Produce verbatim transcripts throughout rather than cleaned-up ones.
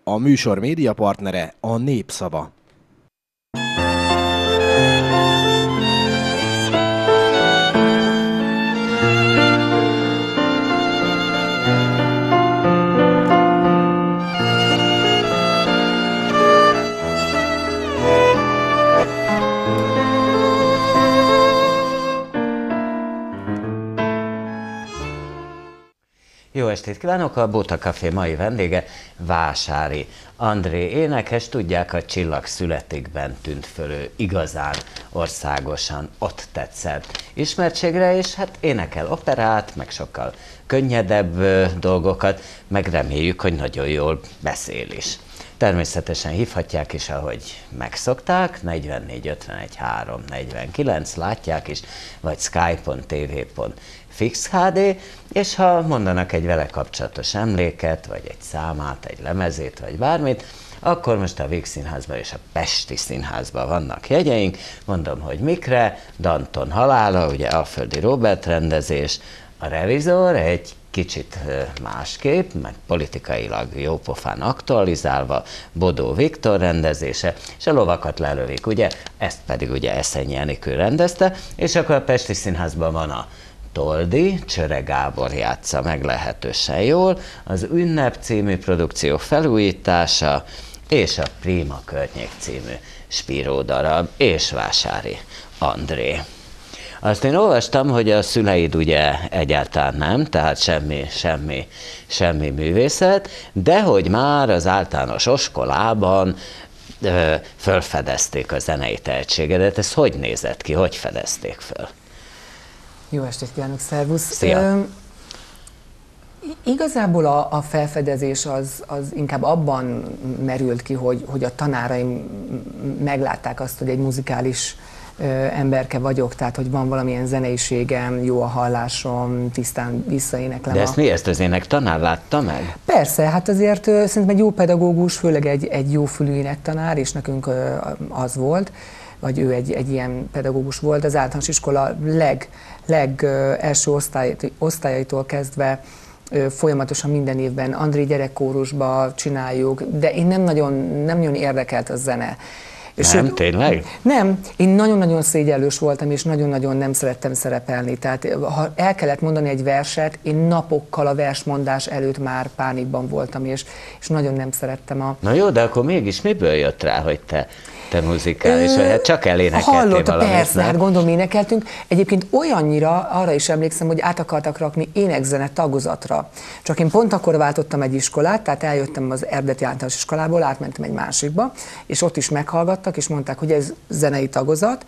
A műsor médiapartnere a Népszava. Jó estét kívánok! A Bóta Café mai vendége Vásári André énekes. Tudják, a Csillag születikben tűnt föl ő igazán országosan, ott tetszett ismertségre, és hát énekel operát, meg sokkal könnyedebb dolgokat, meg reméljük, hogy nagyon jól beszél is. Természetesen hívhatják is, ahogy megszokták, negyvennégy ötvenegy három negyvenkilenc, látják is, vagy skype-on, tv-pon fix há dé, és ha mondanak egy vele kapcsolatos emléket, vagy egy számát, egy lemezét, vagy bármit, akkor most a Víg Színházban és a Pesti Színházban vannak jegyeink. Mondom, hogy mikre: Danton halála, ugye Alföldi Róbert rendezés, a Revizor egy kicsit másképp, meg politikailag jópofán aktualizálva, Bodó Viktor rendezése, és a Lovakat lelövik, ugye, ezt pedig ugye Eszenyi Enikő rendezte, és akkor a Pesti Színházban van a Toldi, Csöre Gábor játsza meglehetősen jól, az Ünnep című produkció felújítása, és a Prima Környék című Spiró darab, és Vásári André. Azt én olvastam, hogy a szüleid ugye egyáltalán nem, tehát semmi, semmi, semmi művészet, de hogy már az általános iskolában ö, fölfedezték a zenei tehetségedet. Ez hogy nézett ki, hogy fedezték föl? Jó estét kívánok, szervusz! Szia. Ö, igazából a, a felfedezés az, az inkább abban merült ki, hogy, hogy a tanáraim meglátták azt, hogy egy muzikális ö, emberke vagyok, tehát hogy van valamilyen zeneiségem, jó a hallásom, tisztán visszaéneklem. De ezt a... mi, ezt az ének tanár látta meg? Persze, hát azért ö, szerintem egy jó pedagógus, főleg egy, egy jó fülű énektanár, és nekünk ö, az volt, vagy ő egy, egy ilyen pedagógus volt, az általános iskola leg, leg ö, első osztály, osztályaitól kezdve ö, folyamatosan minden évben André gyerekkórusba csináljuk, de én nem nagyon, nem nagyon érdekelt a zene. Nem, Sőt, tényleg? Nem, én nagyon-nagyon szégyellős voltam, és nagyon-nagyon nem szerettem szerepelni. Tehát ha el kellett mondani egy verset, én napokkal a versmondás előtt már pánikban voltam, és, és nagyon nem szerettem a... Na jó, de akkor mégis miből jött rá, hogy te, te muzikális, vagy hát csak elénekeltél Hallotta, valamit? persze, hát gondolom énekeltünk. Egyébként olyannyira, arra is emlékszem, hogy át akartak rakni énekzene tagozatra. Csak én pont akkor váltottam egy iskolát, tehát eljöttem az Eredeti Általános Iskolából, átmentem egy másikba, és ott is meghallgattak, és mondták, hogy ez zenei tagozat.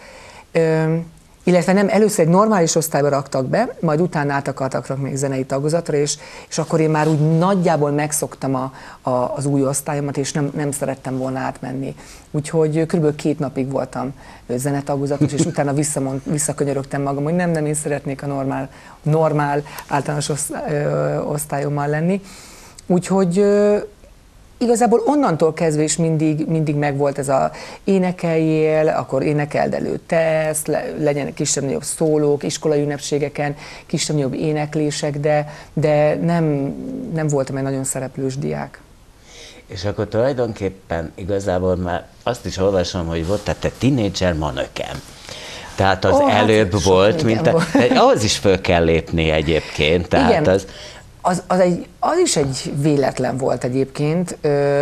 Ö, illetve nem, először egy normális osztályba raktak be, majd utána át akartak rakni még zenei tagozatra, és, és akkor én már úgy nagyjából megszoktam a, a, az új osztályomat, és nem, nem szerettem volna átmenni. Úgyhogy körülbelül két napig voltam zenetagozatos, és utána visszamond, visszakönyörögtem magam, hogy nem, nem, én szeretnék a normál, normál általános osztályommal lenni. Úgyhogy igazából onnantól kezdve is mindig, mindig megvolt ez a énekeljél, akkor énekeld elő tesz, le, legyenek kisebb-nagyobb szólók, iskolai ünnepségeken, kisebb-nagyobb éneklések, de, de nem, nem voltam egy nagyon szereplős diák. És akkor tulajdonképpen igazából már azt is olvasom, hogy volt, tehát te tínédzser manöken. Tehát az oh, előbb hát volt, mint a, volt. Ahhoz is föl kell lépni egyébként. Tehát igen. az, Az, az, egy, az is egy véletlen volt egyébként.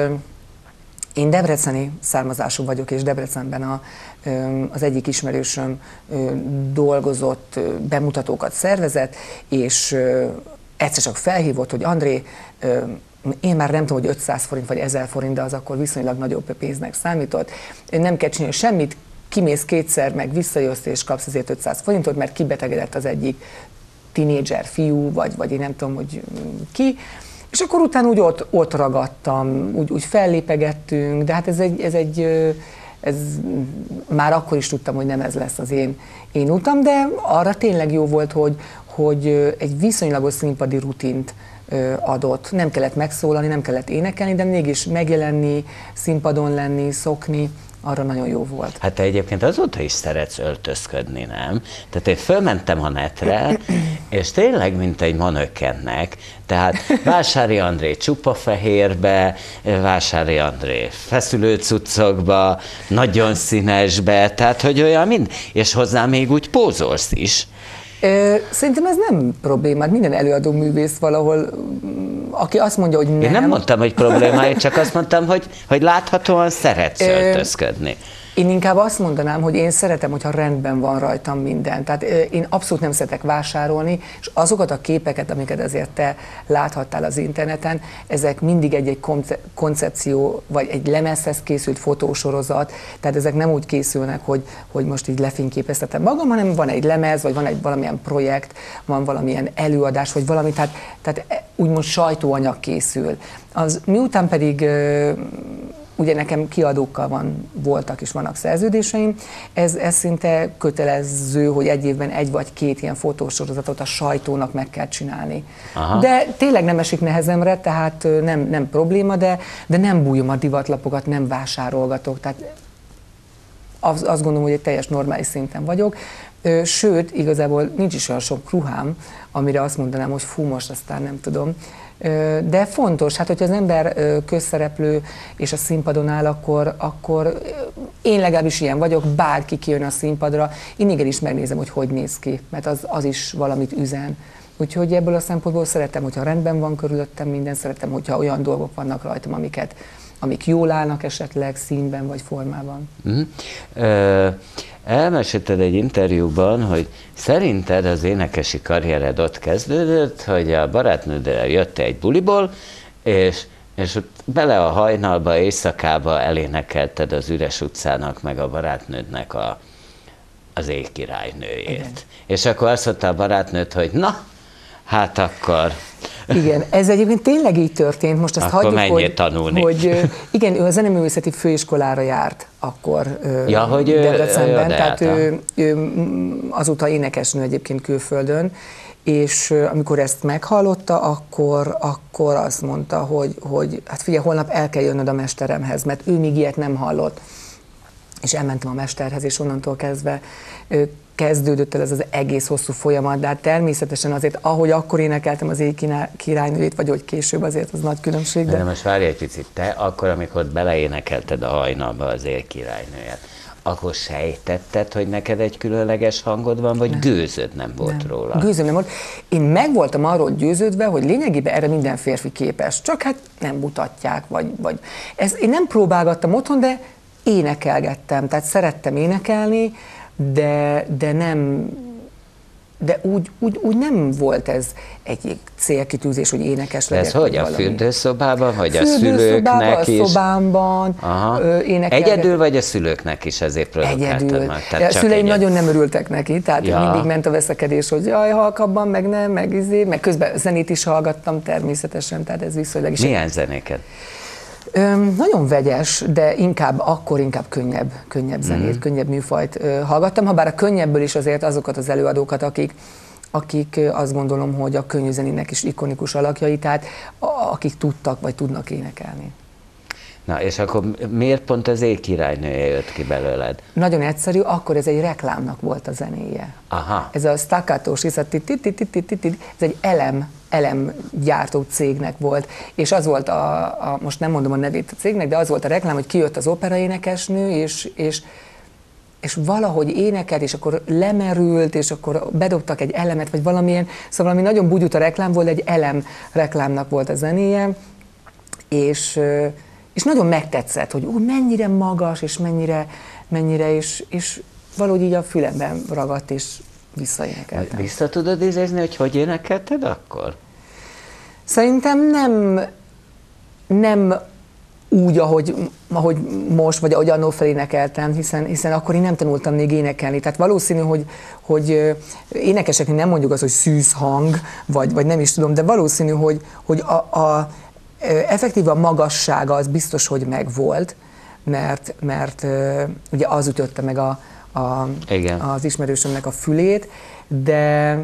Én debreceni származású vagyok, és Debrecenben a, az egyik ismerősöm dolgozott, bemutatókat szervezett, és egyszer csak felhívott, hogy André, én már nem tudom, hogy ötszáz forint vagy ezer forint, de az akkor viszonylag nagyobb pénznek számított. Nem kell csinálni semmit, kimész kétszer, meg visszajössz, és kapsz azért ötszáz forintot, mert kibetegedett az egyik tínédzser fiú, vagy, vagy én nem tudom, hogy ki, és akkor utána úgy ott, ott ragadtam, úgy, úgy fellépegettünk, de hát ez egy, ez egy, ez már akkor is tudtam, hogy nem ez lesz az én, én utam, de arra tényleg jó volt, hogy, hogy egy viszonylagos színpadi rutint adott. Nem kellett megszólalni, nem kellett énekelni, de mégis megjelenni, színpadon lenni, szokni, arra nagyon jó volt. Hát te egyébként azóta is szeretsz öltözködni, nem? Tehát én fölmentem a netre, és tényleg mint egy manökennek, tehát Vásári André csupa fehérbe, Vásári André feszülő cuccokba, nagyon színesbe, tehát hogy olyan mind, és hozzá még úgy pózolsz is. Szerintem ez nem probléma, minden előadó művész valahol, aki azt mondja, hogy nem. Én nem mondtam, hogy probléma, én csak azt mondtam, hogy, hogy láthatóan szeretsz öltözködni. Én inkább azt mondanám, hogy én szeretem, hogyha rendben van rajtam minden. Tehát én abszolút nem szeretek vásárolni, és azokat a képeket, amiket azért te láthattál az interneten, ezek mindig egy-egy koncepció, vagy egy lemezhez készült fotósorozat, tehát ezek nem úgy készülnek, hogy, hogy most így lefényképeztetem magam, hanem van egy lemez, vagy van egy valamilyen projekt, van valamilyen előadás, vagy valami, tehát, tehát úgymond sajtóanyag készül. Az, miután pedig ugye nekem kiadókkal van, voltak és vannak szerződéseim, ez, ez szinte kötelező, hogy egy évben egy vagy két ilyen fotósorozatot a sajtónak meg kell csinálni. Aha. De tényleg nem esik nehezemre, tehát nem, nem probléma, de, de nem bújom a divatlapokat, nem vásárolgatok, tehát az, azt gondolom, hogy egy teljes normális szinten vagyok. Sőt, igazából nincs is olyan sok ruhám, amire azt mondanám, hogy fú, most aztán nem tudom. De fontos, hát hogyha az ember közszereplő és a színpadon áll, akkor, akkor én legalábbis ilyen vagyok, bárki kijön a színpadra, én igenis megnézem, hogy hogy néz ki, mert az, az is valamit üzen. Úgyhogy ebből a szempontból szeretem, hogyha rendben van körülöttem minden, szeretem, hogyha olyan dolgok vannak rajtam, amiket, amik jól állnak esetleg színben vagy formában. Mm. Uh, elmesélted egy interjúban, hogy szerinted az énekesi karriered ott kezdődött, hogy a barátnőddel jöttél egy buliból, és, és ott bele a hajnalba, éjszakába elénekelted az üres utcának, meg a barátnődnek a, az éjkirálynőjét. Igen. És akkor azt mondta a barátnőd, hogy na, hát akkor... Igen, ez egyébként tényleg így történt, most azt akkor hagyjuk, hogy, tanulni. hogy igen, ő a zeneművészeti főiskolára járt akkor ja, hogy Debrecenben, tehát ő, ő azóta énekesnő egyébként külföldön, és amikor ezt meghallotta, akkor, akkor azt mondta, hogy, hogy hát figyelj, holnap el kell jönnöd a mesteremhez, mert ő még ilyet nem hallott. És elmentem a mesterhez, és onnantól kezdve kezdődött el ez az egész hosszú folyamat, de hát természetesen azért, ahogy akkor énekeltem az éjkirálynőjét, vagy hogy később, azért az nagy különbség. De, de most várj egy picit, te akkor, amikor beleénekelted a hajnalba az éjkirálynőjét, akkor sejtetted, hogy neked egy különleges hangod van, vagy nem. Gőzöd nem volt nem. róla? Gőzöm nem volt. Én meg voltam arról győződve, hogy lényegében erre minden férfi képes, csak hát nem mutatják, vagy, vagy. Ez, én nem próbálgattam otthon, de énekelgettem, tehát szerettem énekelni, de, de nem, de úgy, úgy, úgy nem volt ez egy célkitűzés, hogy énekes legyek. Ez hogy, a fürdőszobában, vagy a fürdőszobában, szülőknek is? A szobámban énekelgettem. Egyedül, vagy a szülőknek is ezért provokáltam? Egyedül. A szüleim egyedül. Nagyon nem örültek neki, tehát ja. mindig ment a veszekedés, hogy jaj, halkabban, meg nem, meg izé, meg közben zenét is hallgattam természetesen, tehát ez viszonylag is. Milyen zenéket? Öm, nagyon vegyes, de inkább akkor inkább könnyebb, könnyebb zenét, mm. könnyebb műfajt ö, hallgattam, ha bár a könnyebből is azért azokat az előadókat, akik, akik azt gondolom, hogy a könnyű zenének is ikonikus alakjai, tehát a, akik tudtak vagy tudnak énekelni. Na, és akkor miért pont az éjkirálynője jött ki belőled? Nagyon egyszerű, akkor ez egy reklámnak volt a zenéje. Aha. Ez a staccátós, ez egy elem, elemgyártó cégnek volt, és az volt a, a, most nem mondom a nevét a cégnek, de az volt a reklám, hogy kijött az operaénekesnő, és, és, és valahogy énekelt, és akkor lemerült, és akkor bedobtak egy elemet, vagy valamilyen, szóval valami nagyon bugyuta reklám volt, egy elem reklámnak volt a zenéje, és és nagyon megtetszett, hogy ú, mennyire magas, és mennyire, mennyire, és, és valahogy így a fülemben ragadt, és visszaénekeltem. Vissza tudod idézni, hogy hogy énekelted akkor? Szerintem nem, nem úgy, ahogy, ahogy most, vagy ahogy annól felénekeltem, hiszen, hiszen akkor én nem tanultam még énekelni. Tehát valószínű, hogy, hogy énekeseknél nem mondjuk az, hogy szűz hang, vagy, vagy nem is tudom, de valószínű, hogy, hogy a, a effektíve a magassága az biztos, hogy megvolt, mert, mert ugye az ütötte meg a, a, az ismerősömnek a fülét, de,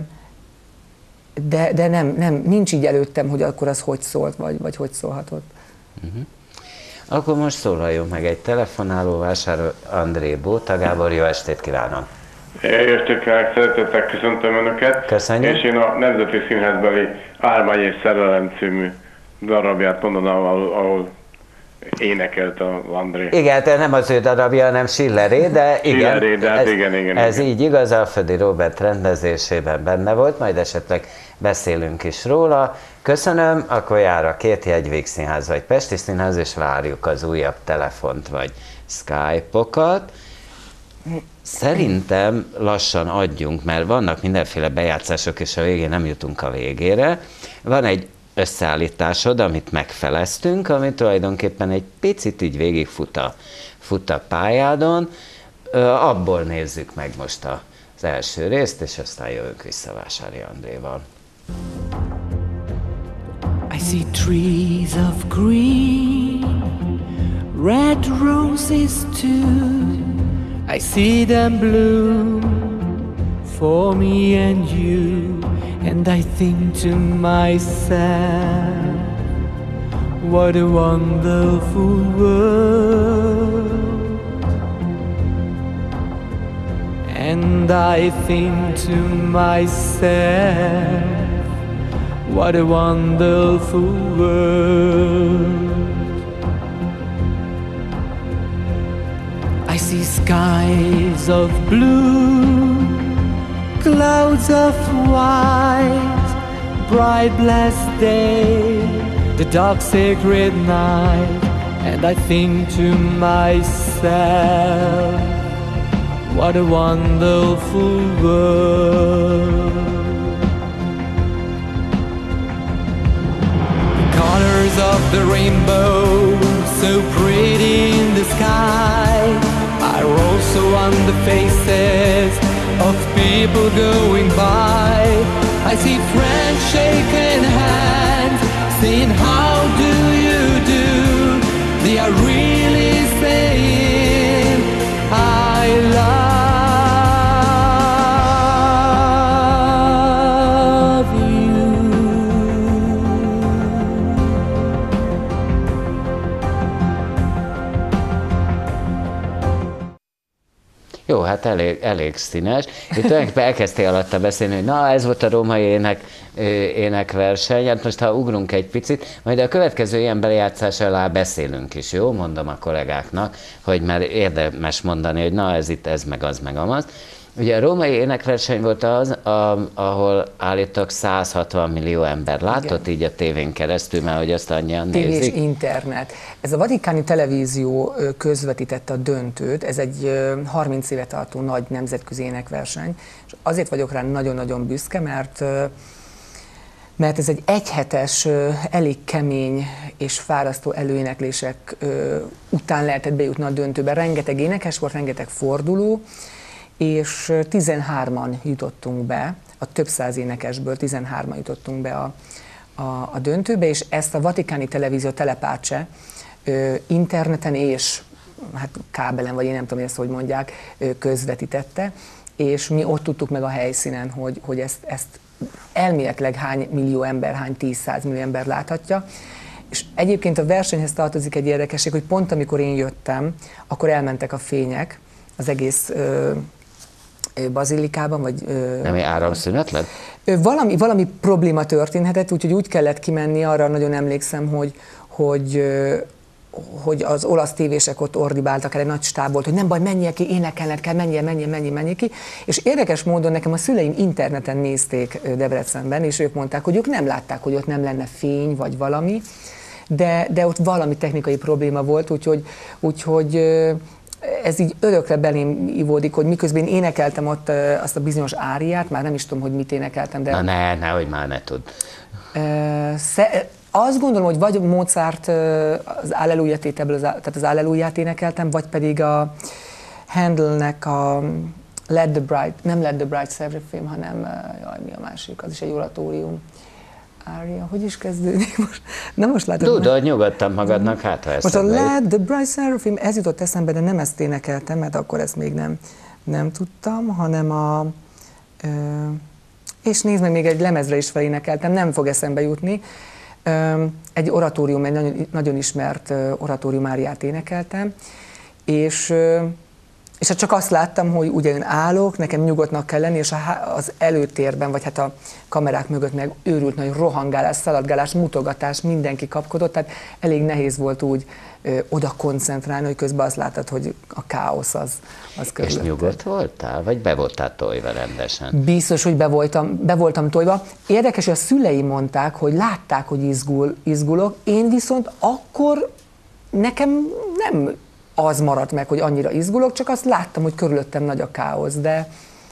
de, de nem, nem, nincs így előttem, hogy akkor az hogy szólt, vagy, vagy hogy szólhatott. Uh-huh. Akkor most szólaljon meg egy telefonáló, Vásári André Bóta Gábor, jó estét kívánok! Értékelek, szeretettel köszöntöm Önöket. Köszönjük. És én a Nemzeti Színházbeli Álmány és Szerelem című darabját mondanám, ahol, ahol énekelt a André. Igen, de nem az ő darabja, hanem Schilleré, de igen, Schilleré, de hát ez, igen, igen, ez igen. így igaz, Alföldi Róbert rendezésében benne volt, majd esetleg beszélünk is róla. Köszönöm, akkor jár a két jegy Vígszínház vagy Pesti Színház, és várjuk az újabb telefont vagy Skype-okat. Szerintem lassan adjunk, mert vannak mindenféle bejátszások, és a végén nem jutunk a végére. Van egy összeállításod, amit megfeleztünk, ami tulajdonképpen egy picit így végigfut a, fut a pályádon. Abból nézzük meg most az első részt, és aztán jövünk vissza Vásári Andréval. I see trees of green, red roses too. I see them bloom for me and you, and I think to myself, what a wonderful world. And I think to myself, what a wonderful world. I see skies of blue, clouds of white, bright blessed day, the dark sacred night, and I think to myself, what a wonderful world. The colors of the rainbow, so pretty in the sky, are also on the faces of people going by. I see friends shaking hands, saying how do you do. They are really saying I love you. Jó, hát elég, elég színes. Itt tulajdonképpen elkezdtél alatta beszélni, hogy na, ez volt a római ének, énekverseny. Hát most ha ugrunk egy picit, majd a következő ilyen belejátszás alá beszélünk is, jó? Mondom a kollégáknak, hogy már érdemes mondani, hogy na, ez itt, ez meg az, meg amaz. Ugye a római énekverseny volt az, a, ahol állítólag száz hatvan millió ember látott. Igen. Így a tévén keresztül, mert hogy azt annyian nézik. Tévé és internet. Ez a vatikáni televízió közvetítette a döntőt, ez egy harminc éve tartó nagy nemzetközi énekverseny, és azért vagyok rá nagyon-nagyon büszke, mert mert ez egy egyhetes, elég kemény és fárasztó előéneklések után lehetett bejutni a döntőbe. Rengeteg énekes volt, rengeteg forduló, és tizenhárman jutottunk be, a több száz énekesből tizenhárman jutottunk be a, a, a döntőbe, és ezt a vatikáni televízió Telepáce interneten és hát kábelen, vagy én nem tudom, hogy ezt hogy mondják, közvetítette, és mi ott tudtuk meg a helyszínen, hogy, hogy ezt, ezt elméletileg hány millió ember, hány tíz-száz millió ember láthatja. És egyébként a versenyhez tartozik egy érdekesség, hogy pont amikor én jöttem, akkor elmentek a fények az egész ö, ö, bazilikában, vagy... Ö, Nem egy áramszünet lett? Ö, valami, valami probléma történhetett, úgyhogy úgy kellett kimenni, arra nagyon emlékszem, hogy, hogy ö, hogy az olasz tévések ott ordibáltak el, egy nagy stáb volt, hogy nem baj, menjél ki, énekelned kell, menjél, menjél, menjél, menjél ki. És érdekes módon nekem a szüleim interneten nézték Debrecenben, és ők mondták, hogy ők nem látták, hogy ott nem lenne fény, vagy valami, de, de ott valami technikai probléma volt, úgyhogy, úgyhogy ez így örökre belém ivódik, hogy miközben énekeltem ott azt a bizonyos áriát, már nem is tudom, hogy mit énekeltem, de... Na ne, nehogy már ne tud. Sze- Azt gondolom, hogy vagy Mozart az Alleluja tételből, tehát az Alleluját énekeltem, vagy pedig a Handelnek a Let the Bright, nem Let the Bright Seraphim, hanem, jaj, mi a másik, az is egy oratórium. Ária, hogy is kezdődik most? Nem most látod. Tudod, nyugodtan magadnak, hát ha ezt most a Let the Bright Seraphim, ez jutott eszembe, de nem ezt énekeltem, mert akkor ezt még nem, nem tudtam, hanem a... Ö, és nézd meg, még egy lemezre is felénekeltem, nem fog eszembe jutni. Egy oratórium, egy nagyon, nagyon ismert oratórium áriát énekeltem, és, És hát csak azt láttam, hogy ugye én állok, nekem nyugodtnak kell lenni, és az előtérben, vagy hát a kamerák mögött meg őrült nagy rohangálás, szaladgálás, mutogatás, mindenki kapkodott, tehát elég nehéz volt úgy ö, oda koncentrálni, hogy közben azt láttad, hogy a káosz az, az körülötted. És nyugodt voltál, vagy be voltál tojva rendesen? Biztos, hogy be voltam, be voltam tojva. Érdekes, hogy a szüleim mondták, hogy látták, hogy izgul, izgulok, én viszont akkor nekem nem az maradt meg, hogy annyira izgulok, csak azt láttam, hogy körülöttem nagy a káosz, de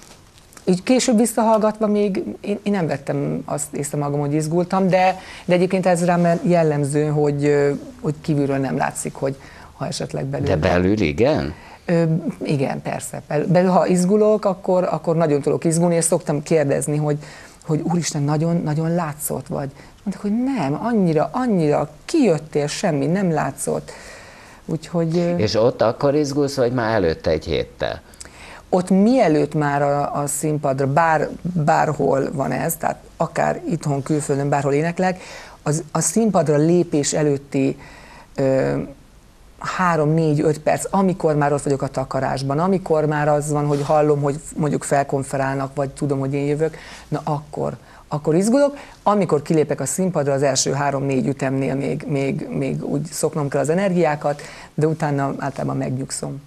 így később visszahallgatva még én, én nem vettem azt észre magam, hogy izgultam, de, de egyébként ez rám jellemző, hogy, hogy kívülről nem látszik, hogy ha esetleg belül... De belül igen? Ö, igen, persze. Belül, ha izgulok, akkor, akkor nagyon tudok izgulni, és szoktam kérdezni, hogy, hogy úristen, nagyon, nagyon látszott vagy. Mondták, hogy nem, annyira, annyira kijöttél, semmi, nem látszott. Úgyhogy... És ott akkor izgulsz, vagy már előtte egy héttel? Ott mielőtt már a, a színpadra, bár, bárhol van ez, tehát akár itthon, külföldön, bárhol éneklek, az, a színpadra lépés előtti ö, három, négy, öt perc, amikor már ott vagyok a takarásban, amikor már az van, hogy hallom, hogy mondjuk felkonferálnak, vagy tudom, hogy én jövök, na akkor, akkor izgulok. Amikor kilépek a színpadra, az első három-négy ütemnél még, még, még úgy szoknom kell az energiákat, de utána általában megnyugszom.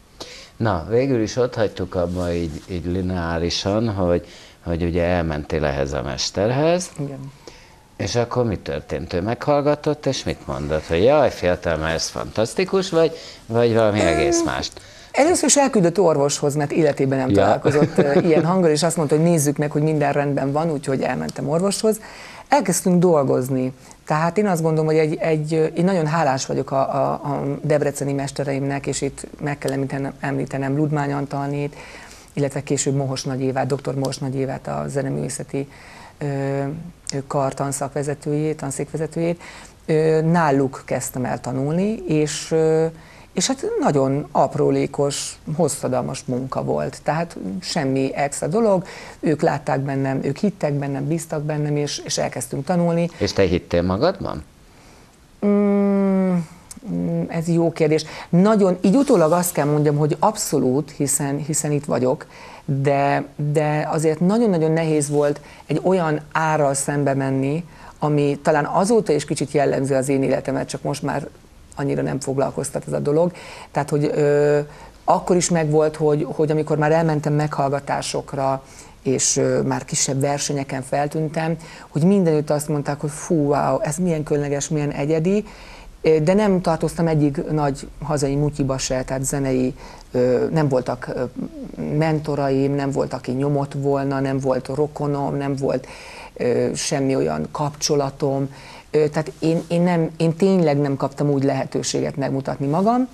Na, végül is ott hagytuk abba így, így lineárisan, hogy, hogy ugye elmentél ehhez a mesterhez. Igen. És akkor mi történt? Ő meghallgatott, és mit mondott? Hogy jaj, fiatal, mert ez fantasztikus, vagy, vagy valami egész mást? Először is elküldött orvoshoz, mert életében nem ja. találkozott ilyen hanggal, és azt mondta, hogy nézzük meg, hogy minden rendben van, úgyhogy elmentem orvoshoz. Elkezdtünk dolgozni. Tehát én azt gondolom, hogy egy, egy, én nagyon hálás vagyok a, a, a debreceni mestereimnek, és itt meg kell említenem, említenem Ludmány Antalnét, illetve később Mohos Nagy Évát, dr. Mohos Nagy Évát, a zeneművészeti kar tanszakvezetőjét, tanszékvezetőjét. Náluk kezdtem el tanulni, és, és hát nagyon aprólékos, hosszadalmas munka volt. Tehát semmi extra dolog, ők látták bennem, ők hittek bennem, bíztak bennem, és, és elkezdtünk tanulni. És te hittél magadban? Mm, ez jó kérdés. Nagyon, így utólag azt kell mondjam, hogy abszolút, hiszen, hiszen itt vagyok, de, de azért nagyon-nagyon nehéz volt egy olyan árral szembe menni, ami talán azóta is kicsit jellemző az én életemet, csak most már annyira nem foglalkoztat ez a dolog. Tehát, hogy ö, akkor is megvolt, hogy, hogy amikor már elmentem meghallgatásokra, és ö, már kisebb versenyeken feltűntem, hogy mindenütt azt mondták, hogy fú, wow, ez milyen különleges, milyen egyedi, de nem tartoztam egyik nagy hazai mutyiba se, tehát zenei, nem voltak mentoraim, nem volt, aki nyomott volna, nem volt rokonom, nem volt semmi olyan kapcsolatom. Tehát én, én, nem, én tényleg nem kaptam úgy lehetőséget megmutatni magam,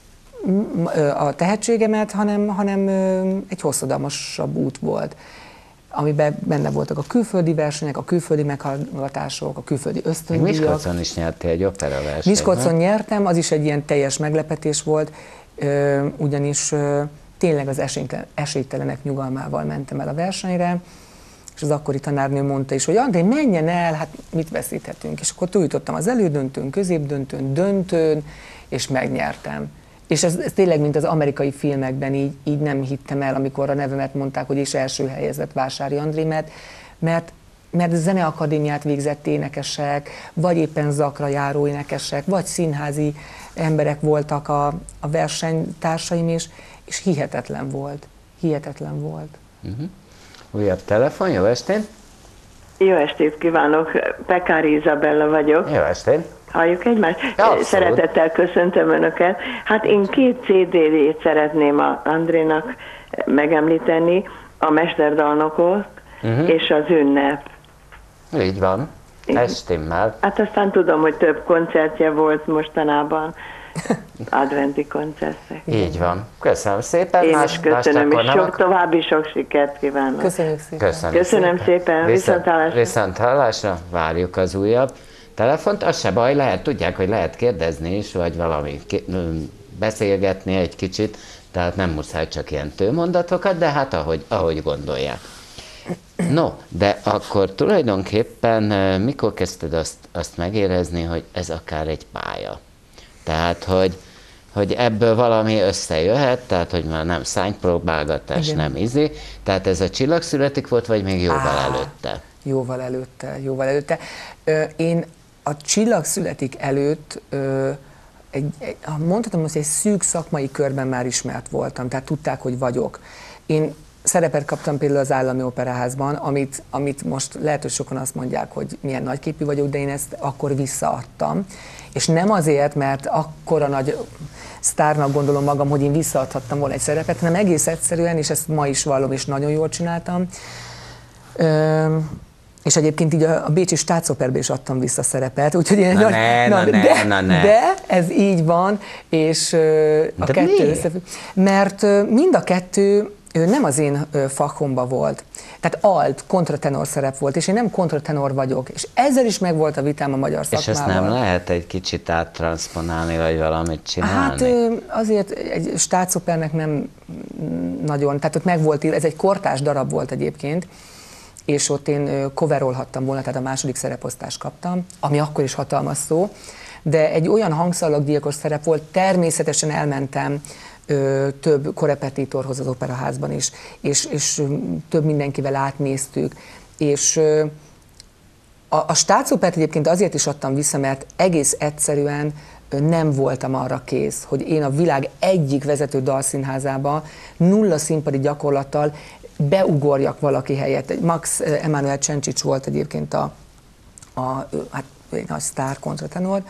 a tehetségemet, hanem, hanem egy hosszadalmasabb út volt, amiben benne voltak a külföldi versenyek, a külföldi meghallgatások, a külföldi ösztöndíjak. Miskolcon is nyertél egy operaversenyt. Miskolcon nyertem, az is egy ilyen teljes meglepetés volt, ugyanis tényleg az esélytelenek nyugalmával mentem el a versenyre, és az akkori tanárnő mondta is, hogy André, menjen el, hát mit veszíthetünk. És akkor túljutottam az elődöntőn, középdöntőn, döntőn, és megnyertem. És ez, ez tényleg, mint az amerikai filmekben, így, így nem hittem el, amikor a nevemet mondták, hogy is első helyezett Vásári Andrémet, mert, mert zeneakadémiát végzett énekesek, vagy éppen zakra járó énekesek, vagy színházi emberek voltak a, a versenytársaim is, és hihetetlen volt. Hihetetlen volt. Uh-huh. Újabb telefon, jó estén! Jó estét kívánok, Pekári Izabella vagyok. Jó estén! Halljuk egymást? Abszolút. Szeretettel köszöntöm Önöket. Hát én két cé dét szeretném a Andrénak megemlíteni, a Mesterdalnokot uh-huh. és az Ünnep. Így van, ez stimmel. Hát aztán tudom, hogy több koncertje volt mostanában, adventi koncertek. Így van. Köszönöm szépen. Én más, is köszönöm, más és sok további sok sikert kívánok. Köszönjük szépen. Köszönöm, Köszönöm szépen, szépen. Viszont, viszonthallásra. Viszonthallásra, várjuk az újabb telefont. Az se baj, lehet, tudják, hogy lehet kérdezni is, vagy valami beszélgetni egy kicsit, tehát nem muszáj csak ilyen tőmondatokat, de hát ahogy, ahogy gondolják. No, de akkor tulajdonképpen mikor kezdted azt, azt megérezni, hogy ez akár egy pálya? Tehát, hogy, hogy ebből valami összejöhet, tehát hogy már nem szánypróbálgatás, Igen. nem izé, tehát ez a Csillag születik volt, vagy még jóval Á, előtte? Jóval előtte, jóval előtte. Ö, én a Csillag születik előtt, ö, egy, egy, mondhatom, hogy egy szűk szakmai körben már ismert voltam, tehát tudták, hogy vagyok. Én szerepet kaptam például az Állami Operaházban, amit, amit most lehet, hogy sokan azt mondják, hogy milyen nagyképű vagyok, de én ezt akkor visszaadtam. És nem azért, mert akkora nagy sztárnak gondolom magam, hogy én visszaadhattam volna egy szerepet, hanem egész egyszerűen, és ezt ma is vallom, és nagyon jól csináltam. Ö, és egyébként így a, a Bécsi Státoperbe is adtam vissza szerepet, úgyhogy én... Na ne, na ne, de, na ne. de ez így van, és ö, a De kettő miért? összefügg. Mert ö, mind a kettő ö, nem az én ö, fachomba volt. Tehát alt, kontratenor szerep volt, és én nem kontratenor vagyok. És ezzel is megvolt a vitám a magyar szakmával. És ezt nem lehet egy kicsit áttranszponálni, vagy valamit csinálni? Hát ö, azért egy Státopernek nem nagyon, tehát ott megvolt, ez egy kortárs darab volt egyébként, és ott én coverolhattam volna, tehát a második szereposztást kaptam, ami akkor is hatalmas szó, de egy olyan hangszalaggyilkos szerep volt, természetesen elmentem ö, több korepetitorhoz az Operaházban is, és, és több mindenkivel átnéztük, és ö, a, a Státszopert egyébként azért is adtam vissza, mert egész egyszerűen nem voltam arra kész, hogy én a világ egyik vezető dalszínházába nulla színpadi gyakorlattal beugorjak valaki helyett. Max Emanuel Csencsics volt egyébként a, a hát, egy nagy sztár kontratenor.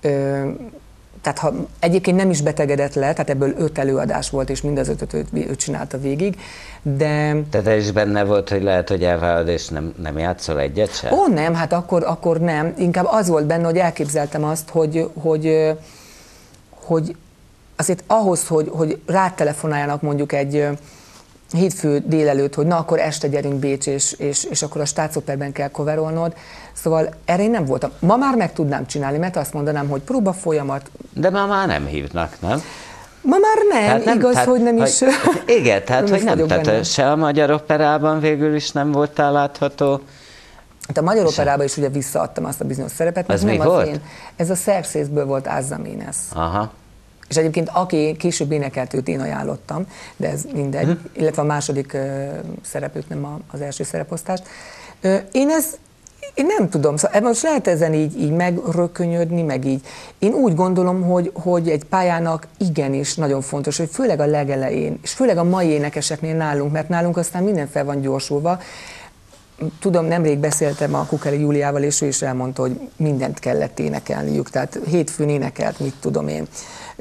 Tehát ha egyébként nem is betegedett le, tehát ebből öt előadás volt, és mind az ötöt ő, ő csinálta végig, de... Tehát ez is benne volt, hogy lehet, hogy elvállalod, és nem, nem játszol egyet sem? Ó, nem, hát akkor, akkor nem. Inkább az volt benne, hogy elképzeltem azt, hogy, hogy, hogy azért ahhoz, hogy, hogy rátelefonáljanak mondjuk egy hétfő délelőtt, hogy na akkor este gyerünk Bécs, és, és, és akkor a Státsoperben kell coverolnod. Szóval erre én nem voltam. Ma már meg tudnám csinálni, mert azt mondanám, hogy próba folyamat. De ma már nem hívnak, nem? Ma már nem, Tehát nem igaz, tehát, hogy nem is. Hogy, igen, tehát nem hogy is nem, vagyok tehát benne. se a Magyar Operában végül is nem voltál látható. Hát a Magyar Operában is ugye visszaadtam azt a bizonyos szerepet, mert Az nem mi az volt? én. Ez a Szerszészből volt Ázzamines. Aha. És egyébként aki később énekelt, őt én ajánlottam, de ez mindegy, Hm. illetve a második uh, szereplőt, nem a, az első szereposztást. Uh, én ez, én nem tudom, szóval ebben most lehet ezen így, így megrökönyödni, meg így. Én úgy gondolom, hogy, hogy egy pályának igenis nagyon fontos, hogy főleg a legelején, és főleg a mai énekeseknél nálunk, mert nálunk aztán minden fel van gyorsulva. Tudom, nemrég beszéltem a Kukeli Júliával, és ő is elmondta, hogy mindent kellett énekelniük, tehát hétfőn énekelt, mit tudom én.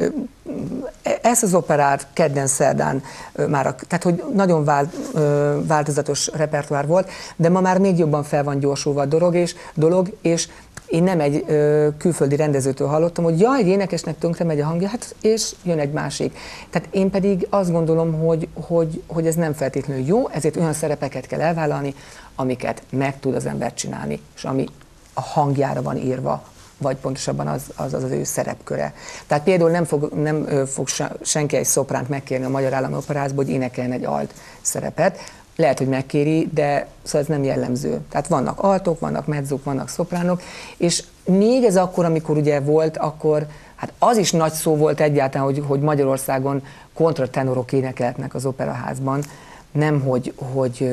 Ezt az operát kedden, szerdán már, a, tehát hogy nagyon vált, változatos repertoár volt, de ma már még jobban fel van gyorsulva a dolog, és, dolog, és én nem egy ö, külföldi rendezőtől hallottam, hogy jaj, egy énekesnek tönkre megy a hangja, hát és jön egy másik. Tehát én pedig azt gondolom, hogy, hogy, hogy ez nem feltétlenül jó, ezért olyan szerepeket kell elvállalni, amiket meg tud az ember csinálni, és ami a hangjára van írva, vagy pontosabban az az, az, az ő szerepköre. Tehát például nem fog, nem fog senki egy szopránt megkérni a Magyar Állami Operaházba, hogy énekeljen egy alt szerepet. Lehet, hogy megkéri, de szóval ez nem jellemző. Tehát vannak altok, vannak mezzók, vannak szopránok, és még ez akkor, amikor ugye volt, akkor hát az is nagy szó volt egyáltalán, hogy, hogy Magyarországon kontratenorok énekelhetnek az operaházban, nem hogy, hogy,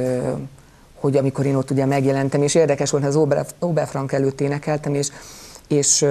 hogy amikor én ott ugye megjelentem, és érdekes volt, az Oberfrank előtt énekeltem, és, és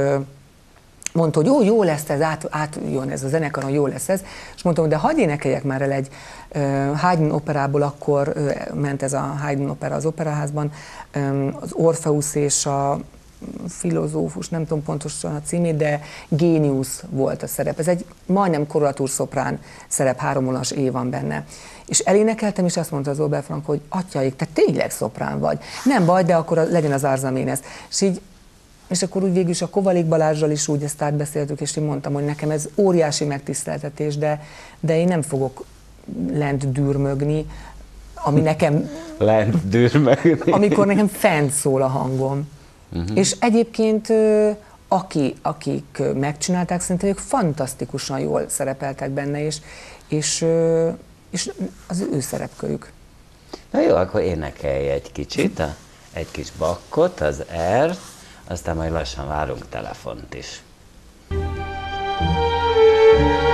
mondta, hogy jó, jó lesz ez, át, átjön ez a zenekaron, jó lesz ez, és mondtam, de hadd énekeljek már el egy uh, Haydn operából, akkor uh, ment ez a Haydn opera az operaházban, um, az Orpheus és a filozófus, nem tudom pontosan a címét, de géniusz volt a szerep. Ez egy majdnem korolatúr szoprán szerep, háromonas év van benne. És elénekeltem, és azt mondta az Oberfrank, hogy atyaik, te tényleg szoprán vagy. Nem baj, de akkor legyen az Árzamenes. És így És akkor úgy végül is a Kovalik Balázsral is úgy ezt átbeszéltük, és én mondtam, hogy nekem ez óriási megtiszteltetés, de, de én nem fogok lent dürmögni, ami nekem... Lent dürmögni. Amikor nekem fent szól a hangom. Uh-huh. És egyébként aki, akik megcsinálták, szerintem ők fantasztikusan jól szerepeltek benne, és, és, és az ő szerepkörük. Na jó, akkor énekelj egy kicsit, a, egy kis bakkot, az R, aztán majd lassan várunk telefont is.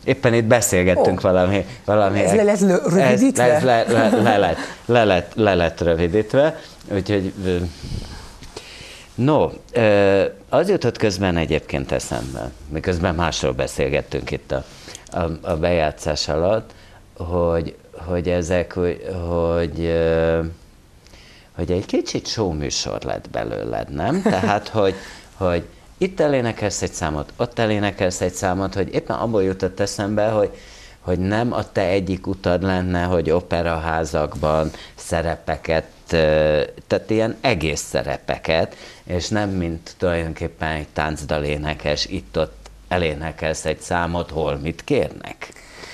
Éppen itt beszélgettünk oh. valami... valami ez le lett rövidítve? Ez, ez le, le, le, lett, le, lett, le lett rövidítve, úgyhogy... No, az jutott közben egyébként eszembe, miközben másról beszélgettünk itt a, a, a bejátszás alatt, hogy, hogy ezek, hogy, hogy, hogy egy kicsit showműsor lett belőled, nem? Tehát, hogy, hogy itt elénekelsz egy számot, ott elénekelsz egy számot, hogy éppen abból jutott eszembe, hogy, hogy nem a te egyik utad lenne, hogy operaházakban szerepeket, tehát ilyen egész szerepeket, és nem mint tulajdonképpen egy táncdalénekes, itt-ott elénekelsz egy számot, hol mit kérnek?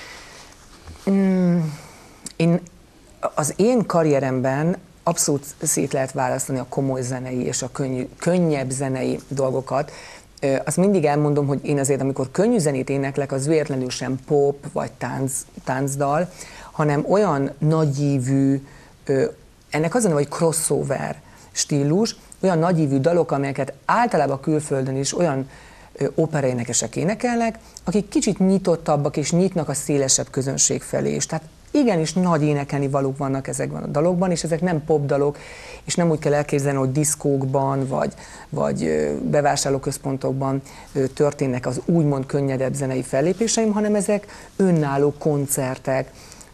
Mm, én, az én karrieremben abszolút szét lehet választani a komoly zenei és a könnyű, könnyebb zenei dolgokat. Azt mindig elmondom, hogy én azért, amikor könnyű zenét éneklek, az véletlenül sem pop vagy tánc, táncdal, hanem olyan nagyívű, ennek az a neve, hogy crossover stílus, olyan nagyívű dalok, amelyeket általában külföldön is olyan operaénekesek énekelnek, akik kicsit nyitottabbak és nyitnak a szélesebb közönség felé is. Tehát igenis nagy énekelni valók vannak ezekben a dalokban, és ezek nem popdalok, és nem úgy kell elképzelni, hogy diszkókban vagy, vagy bevásárlóközpontokban történnek az úgymond könnyedebb zenei fellépéseim, hanem ezek önálló koncertek,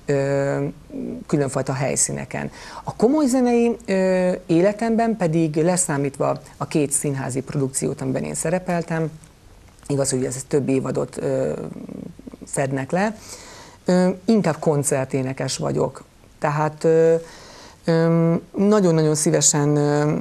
különfajta helyszíneken. A komoly zenei ö, életemben pedig leszámítva a két színházi produkciót, amiben én szerepeltem, igaz, hogy ez több évadot ö, fednek le, ö, inkább koncerténekes vagyok. Tehát ö, ö, nagyon-nagyon szívesen ö,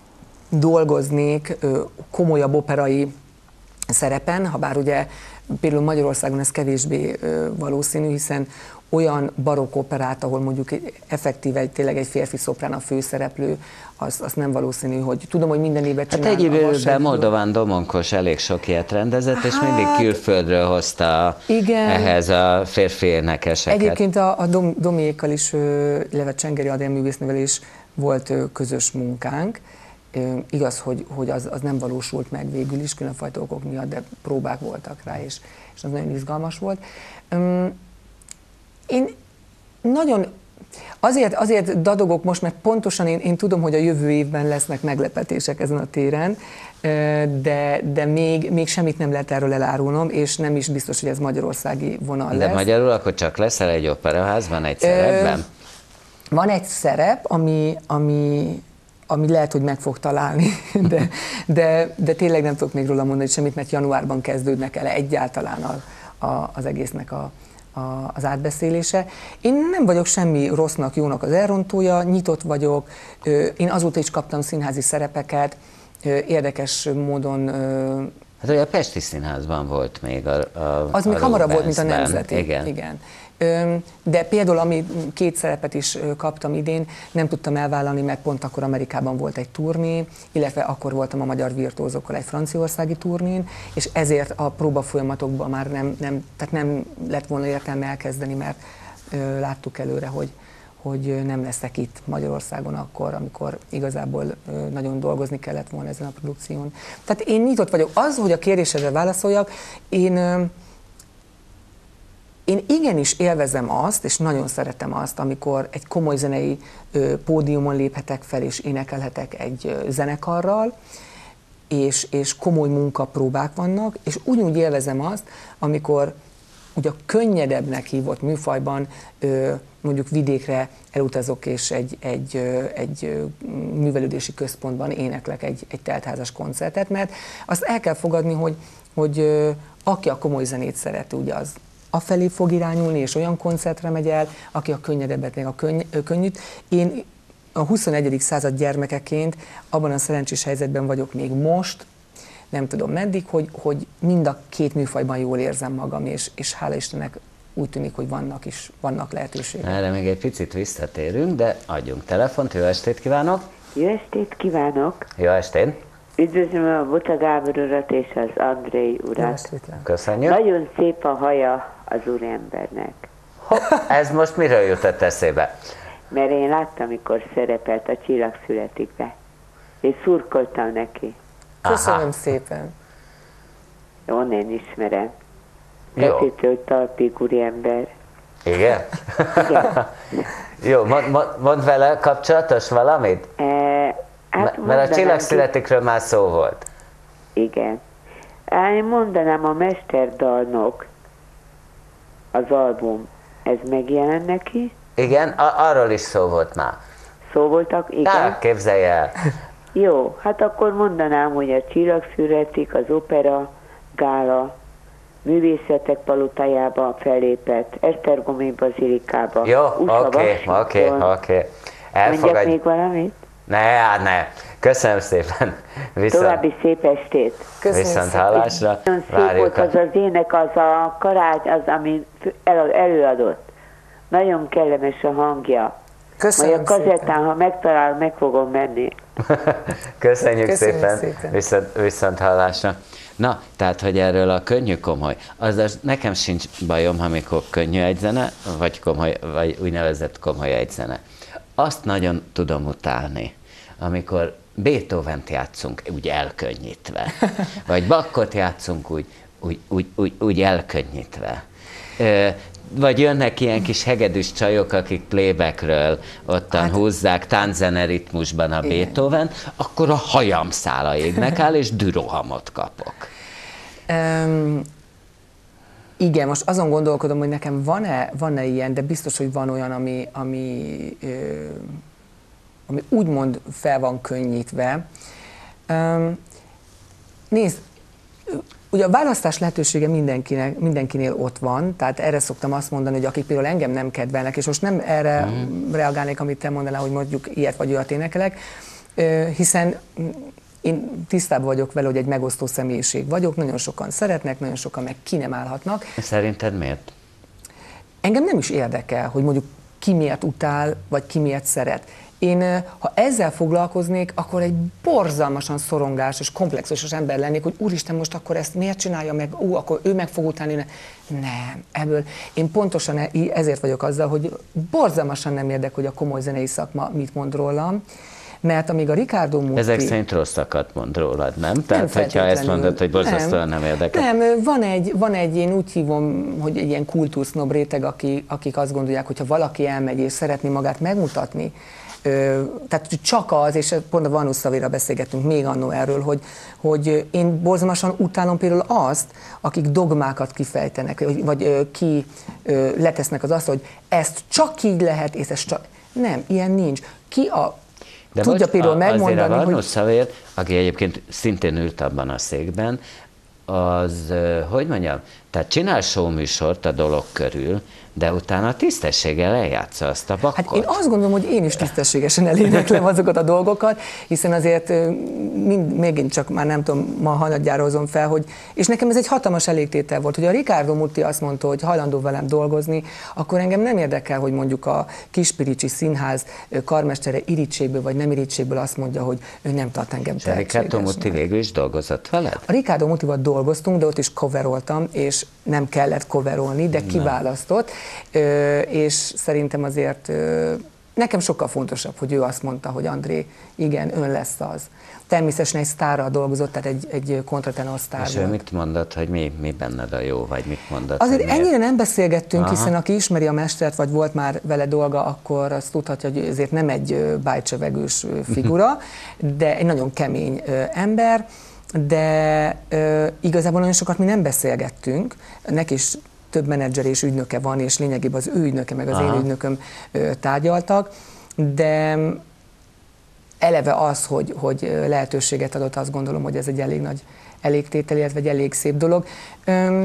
dolgoznék ö, komolyabb operai szerepen, ha bár ugye például Magyarországon ez kevésbé ö, valószínű, hiszen olyan barokk operát, ahol mondjuk effektíve tényleg egy férfi szoprán a főszereplő, az, az nem valószínű, hogy tudom, hogy minden évben csinál. Hát egy évben Moldován Domonkos elég sok ilyet rendezett, hát, és mindig külföldről hozta igen. ehhez a férfi énekeseket. Egyébként a, a Dom, Domiékkal is, illetve Csengeri Adrián művésznővel is volt közös munkánk. Igaz, hogy, hogy az, az nem valósult meg végül is, különfajta okok miatt, de próbák voltak rá, és, és az nagyon izgalmas volt. Én nagyon, azért, azért dadogok most, mert pontosan én, én tudom, hogy a jövő évben lesznek meglepetések ezen a téren, de, de még, még semmit nem lehet erről elárulnom, és nem is biztos, hogy ez magyarországi vonal de lesz. De magyarul akkor csak leszel egy operaházban, egy szerepben? Van egy szerep, ami, ami, ami lehet, hogy meg fog találni, de, de, de tényleg nem tudok még róla mondani semmit, mert januárban kezdődnek el egyáltalán a, a, az egésznek a az átbeszélése. Én nem vagyok semmi rossznak, jónak az elrontója, nyitott vagyok, én azóta is kaptam színházi szerepeket, érdekes módon... Hát ugye a Pesti Színházban volt még a, a Az a még hamarabb volt, mint a Rubensben. Nemzeti. Igen. Igen. De például, ami két szerepet is kaptam idén, nem tudtam elvállalni, mert pont akkor Amerikában volt egy turné, illetve akkor voltam a Magyar Virtuózokkal egy franciaországi turnén, és ezért a próbafolyamatokban már nem, nem, tehát nem lett volna értelme elkezdeni, mert láttuk előre, hogy, hogy nem leszek itt Magyarországon akkor, amikor igazából nagyon dolgozni kellett volna ezen a produkción. Tehát én nyitott vagyok. Az, hogy a kérdésedre válaszoljak, én... Én igenis élvezem azt, és nagyon szeretem azt, amikor egy komoly zenei ö, pódiumon léphetek fel, és énekelhetek egy ö, zenekarral, és, és komoly munkapróbák vannak, és ugyanúgy élvezem azt, amikor ugye a könnyedebbnek hívott műfajban ö, mondjuk vidékre elutazok, és egy, egy, ö, egy ö, művelődési központban éneklek egy, egy teltházas koncertet, mert azt el kell fogadni, hogy, hogy ö, aki a komoly zenét szereti, ugye az afelé fog irányulni, és olyan koncertre megy el, aki a könnyedebbet, meg a könny- könnyűt. Én a huszonegyedik század gyermekeként abban a szerencsés helyzetben vagyok még most, nem tudom meddig, hogy, hogy mind a két műfajban jól érzem magam, és, és hála Istennek úgy tűnik, hogy vannak is, vannak lehetőségek. Erre még egy picit visszatérünk, de adjunk telefont. Jó estét kívánok! Jó estét kívánok! Jó estét! Üdvözlöm a Buta Gábor urat és az Andrei urat. Köszönjük! Nagyon szép a haja az úriembernek. Hopp, ez most miről jutott eszébe? Mert én láttam, amikor szerepelt a Csillag születik be, és szurkoltam neki. Köszönöm Aha. szépen! Onnan ismerem. Feszítő, hogy talpig úriember. Igen? Igen. Jó, mond, mond, mond vele kapcsolatos valamit? E, hát Mert a Csillagszületikről már szó volt. Igen. Hát én mondanám a Mesterdalnok, az album, ez megjelent neki? Igen, a, arról is szó volt már. Szó voltak, igen. Tá, képzelj el. Jó, hát akkor mondanám, hogy a Csillagszületik, az Opera Gála, Művészetek Palotájába fellépett, Esztergomi Bazilikába. Jó, oké, oké, oké. Mondjak még valamit? Ne, hát ne. Köszönöm szépen. Viszont, További szép estét. Köszönjük viszont szépen. hallásra. Nagyon szép volt az az ének, az a karács, az, ami el, előadott. Nagyon kellemes a hangja. Köszönöm Majd a kazettán, szépen. ha megtalál, meg fogom menni. Köszönjük, Köszönjük szépen. szépen. Viszont, viszont hallásra. Na, tehát, hogy erről a könnyű komoly, az, az nekem sincs bajom, amikor könnyű egy zene, vagy, komoly, vagy úgynevezett komoly egy zene. Azt nagyon tudom utálni, amikor Beethovent játszunk úgy elkönnyítve, vagy Bachot játszunk úgy, úgy, úgy, úgy, úgy elkönnyítve. Ö, vagy jönnek ilyen kis hegedűs csajok, akik playbackről ottan hát, húzzák tánzene ritmusban a Beethoven, akkor a hajam szála égnek áll, és dürohamot kapok. Um, igen, most azon gondolkodom, hogy nekem van-e, van-e ilyen, de biztos, hogy van olyan, ami, ami, ö, ami úgymond fel van könnyítve. Um, nézd, ugye a választás lehetősége mindenkinek, mindenkinél ott van, tehát erre szoktam azt mondani, hogy akik például engem nem kedvelnek, és most nem erre mm. reagálnék, amit te mondanál, hogy mondjuk ilyet vagy olyat énekelek, hiszen én tisztában vagyok vele, hogy egy megosztó személyiség vagyok, nagyon sokan szeretnek, nagyon sokan meg ki nem állhatnak. Szerinted miért? Engem nem is érdekel, hogy mondjuk ki miért utál, vagy ki miért szeret. Én, ha ezzel foglalkoznék, akkor egy borzalmasan szorongásos, komplexusos ember lennék, hogy úristen, most akkor ezt miért csinálja meg, ú, akkor ő meg fog utálni. Nem, ebből én pontosan ezért vagyok azzal, hogy borzalmasan nem érdek, hogy a komoly zenei szakma mit mond rólam, mert amíg a Riccardo Muti... Ezek szerint rosszakat mond rólad, nem? Tehát, nem hogyha ezt mondod, hogy borzasztóan nem, nem érdekel. Nem, van egy, van egy, én úgy hívom, hogy egy ilyen kultúrsznob réteg, aki, akik azt gondolják, hogy ha valaki elmegy és szeretné magát megmutatni, ö, tehát csak az, és pont a Vanus Szavira beszélgettünk még annó erről, hogy, hogy én borzalmasan utálom például azt, akik dogmákat kifejtenek, vagy, vagy ö, ki ö, letesznek az azt, hogy ezt csak így lehet, és ez csak... Nem, ilyen nincs. Ki a De tudja például a, megmondani, azért a Vanus hogy... Szavér, aki egyébként szintén ült abban a székben, az, hogy mondjam, tehát csinál showműsort a dolog körül, de utána tisztességgel eljátsza azt a Bachot. Hát én azt gondolom, hogy én is tisztességesen eléneklem azokat a dolgokat, hiszen azért mind, megint csak már nem tudom, ma hanyadjára hozom fel, hogy, és nekem ez egy hatalmas elégtétel volt, hogy a Riccardo Muti azt mondta, hogy hajlandó velem dolgozni, akkor engem nem érdekel, hogy mondjuk a Kispiricsi Színház karmestere irítségből vagy nem irítségből azt mondja, hogy ő nem tart engem tehetségesnek. A Riccardo Muti végül is dolgozott veled? A Riccardo Mutival dolgoztunk, de ott is coveroltam, és nem kellett coverolni, de kiválasztott, ö, és szerintem azért ö, nekem sokkal fontosabb, hogy ő azt mondta, hogy André, igen, ön lesz az. Természetesen egy sztárral dolgozott, tehát egy, egy kontratenor sztár És volt. ő mit mondott, hogy mi, mi benned a jó, vagy mit mondott? Azért ennyire nem beszélgettünk, Aha. hiszen aki ismeri a mestert, vagy volt már vele dolga, akkor azt tudhatja, hogy ezért nem egy bájcsevegős figura, de egy nagyon kemény ember, de ö, igazából nagyon sokat mi nem beszélgettünk, neki is több menedzser és ügynöke van, és lényegében az ő ügynöke, meg az Aha. én ügynököm ö, tárgyaltak, de eleve az, hogy, hogy lehetőséget adott, azt gondolom, hogy ez egy elég nagy elégtétel, illetve egy elég szép dolog. Ö,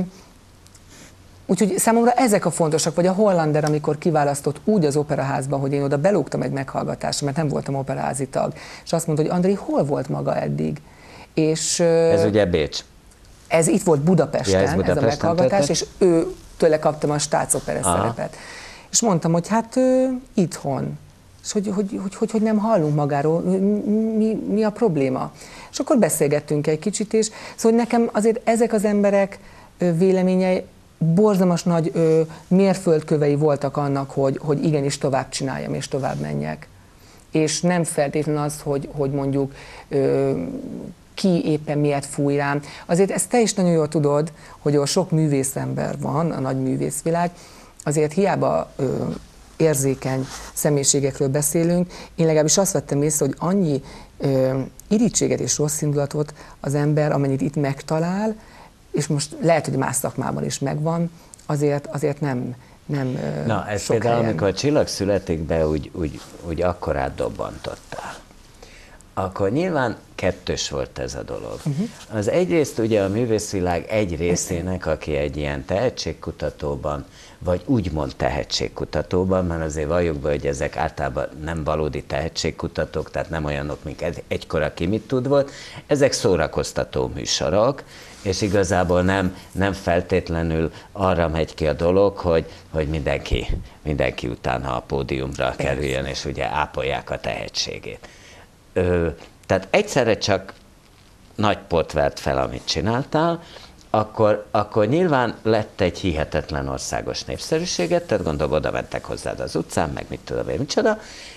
Úgyhogy számomra ezek a fontosak, vagy a Hollander, amikor kiválasztott úgy az operaházban, hogy én oda belógtam egy meghallgatásra, mert nem voltam operaházi tag, és azt mondta, hogy André, hol volt maga eddig? És, ez ugye Bécs? Ez itt volt Budapesten, ja, ez, Budapesten ez a meghallgatás, és ő tőle kaptam a stácopera szerepet. És mondtam, hogy hát ö, itthon, és hogy, hogy, hogy, hogy, hogy nem hallunk magáról, mi, mi a probléma. És akkor beszélgettünk egy kicsit, és szóval nekem azért ezek az emberek ö, véleményei borzalmas nagy ö, mérföldkövei voltak annak, hogy, hogy igenis tovább csináljam, és tovább menjek. És nem feltétlenül az, hogy, hogy mondjuk ö, ki éppen miért fúj rám. Azért ezt te is nagyon jól tudod, hogy ahol sok művészember van, a nagy művészvilág, azért hiába ö, érzékeny személyiségekről beszélünk, én legalábbis azt vettem észre, hogy annyi ö, irítséget és rossz indulatot az ember, amennyit itt megtalál, és most lehet, hogy más szakmában is megvan, azért, azért nem, nem Na, ez sok például, helyen. amikor a Csillag születik be, úgy, úgy, úgy akkorát dobbantottál. Akkor nyilván kettős volt ez a dolog. Uh-huh. Az egyrészt ugye a művészvilág egy részének, aki egy ilyen tehetségkutatóban, vagy úgymond tehetségkutatóban, mert azért valljuk be, hogy ezek általában nem valódi tehetségkutatók, tehát nem olyanok, mint egykor, aki mit tud volt, ezek szórakoztató műsorok, és igazából nem, nem feltétlenül arra megy ki a dolog, hogy, hogy mindenki, mindenki utána a pódiumra kerüljön, és ugye ápolják a tehetségét. Ö, tehát egyszerre csak nagy port vert fel, amit csináltál, akkor, akkor nyilván lett egy hihetetlen országos népszerűséget, tehát gondolom oda mentek hozzád az utcán, meg mit tudom én, micsoda.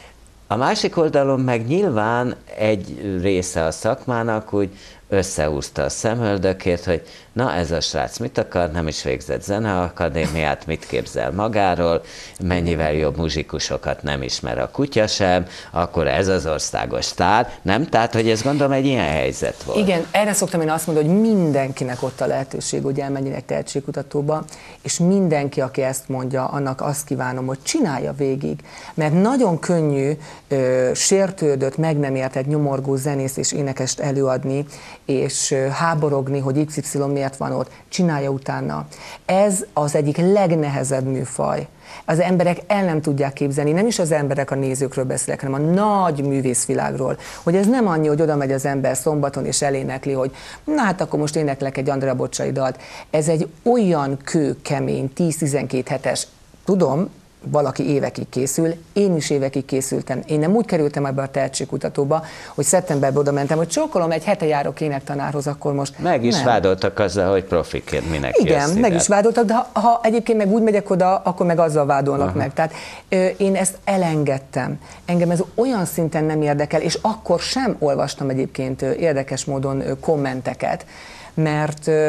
A másik oldalon meg nyilván egy része a szakmának úgy összehúzta a szemöldökét, hogy na ez a srác mit akar, nem is végzett zeneakadémiát, mit képzel magáról, mennyivel jobb muzsikusokat nem ismer a kutya sem, akkor ez az országos sztár, nem? Tehát, hogy ez gondolom egy ilyen helyzet volt. Igen, erre szoktam én azt mondani, hogy mindenkinek ott a lehetőség, hogy elmenjen egy tehetségkutatóba, és mindenki, aki ezt mondja, annak azt kívánom, hogy csinálja végig. Mert nagyon könnyű ö, sértődött, meg nem értett nyomorgó zenész és énekest előadni, és ö, háborogni, hogy iksz ipszilon miért van ott, csinálja utána. Ez az egyik legnehezebb műfaj. Az emberek el nem tudják képzelni, nem is az emberek, a nézőkről beszélek, hanem a nagy művészvilágról, hogy ez nem annyi, hogy oda megy az ember szombaton és elénekli, hogy na hát akkor most éneklek egy Andrea Bocsai dalt. Ez egy olyan kőkemény, tíz-tizenkét hetes, tudom, valaki évekig készül, én is évekig készültem. Én nem úgy kerültem ebbe a tehetségkutatóba, hogy szeptemberben oda mentem, hogy csókolom, egy hete járok énektanárhoz, akkor most Meg is nem. vádoltak azzal, hogy profiként minek Igen, meg is vádoltak, de ha, ha egyébként meg úgy megyek oda, akkor meg azzal vádolnak Aha. meg. Tehát ö, én ezt elengedtem. Engem ez olyan szinten nem érdekel, és akkor sem olvastam egyébként ö, érdekes módon ö, kommenteket, mert ö,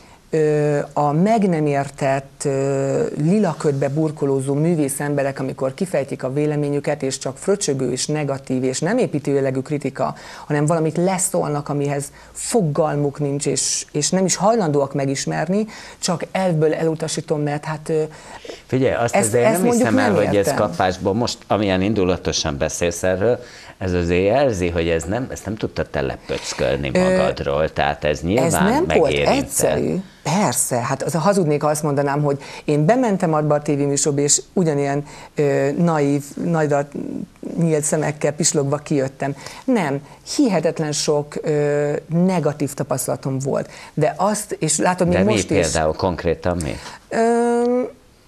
a meg nem értett lilaködbe burkolózó művész emberek, amikor kifejtik a véleményüket, és csak fröcsögő és negatív, és nem építő jellegű kritika, hanem valamit leszólnak, amihez fogalmuk nincs, és, és nem is hajlandóak megismerni, csak elvből elutasítom, mert hát Figyelj, azt ezt, azért ezt nem hiszem el, nem hogy ez értem. kapásból, most amilyen indulatosan beszélsz erről, ez azért jelzi, hogy ez nem, ezt nem tudtad te lepöckölni magadról, Ö, tehát ez nyilván Ez nem volt megérintett. egyszerű. Persze, hát az a hazudnék, ha azt mondanám, hogy én bementem abba a tévéműsorba, és ugyanilyen ö, naív, nagyra nyílt szemekkel pislogva kijöttem. Nem, hihetetlen sok ö, negatív tapasztalatom volt. De azt, és látod, még De most mi is... például konkrétan mi? Ö,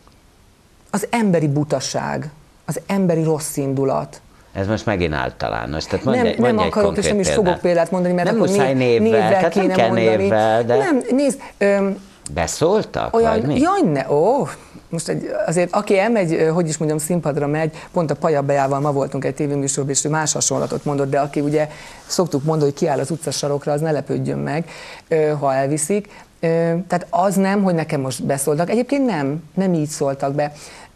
az emberi butaság, az emberi rossz indulat. Ez most megint általános. Tehát mondj, Nem, egy, mondj nem egy akarok, és nem is példát. fogok példát mondani, mert nem akkor muszáj név, névvel, névvel tehát kéne nem kell mondani. névvel, de Nem, nézd, öm, beszóltak, olyan, vagy mi? jaj, ne, ó, most egy, azért aki elmegy, hogy is mondjam, színpadra megy, pont a Paja Beával ma voltunk egy tévéműsorban, és ő más hasonlatot mondott, de aki ugye szoktuk mondani, hogy kiáll az utcasarokra, az ne lepődjön meg, ha elviszik. Tehát az nem, hogy nekem most beszóltak. Egyébként nem, nem így szóltak be.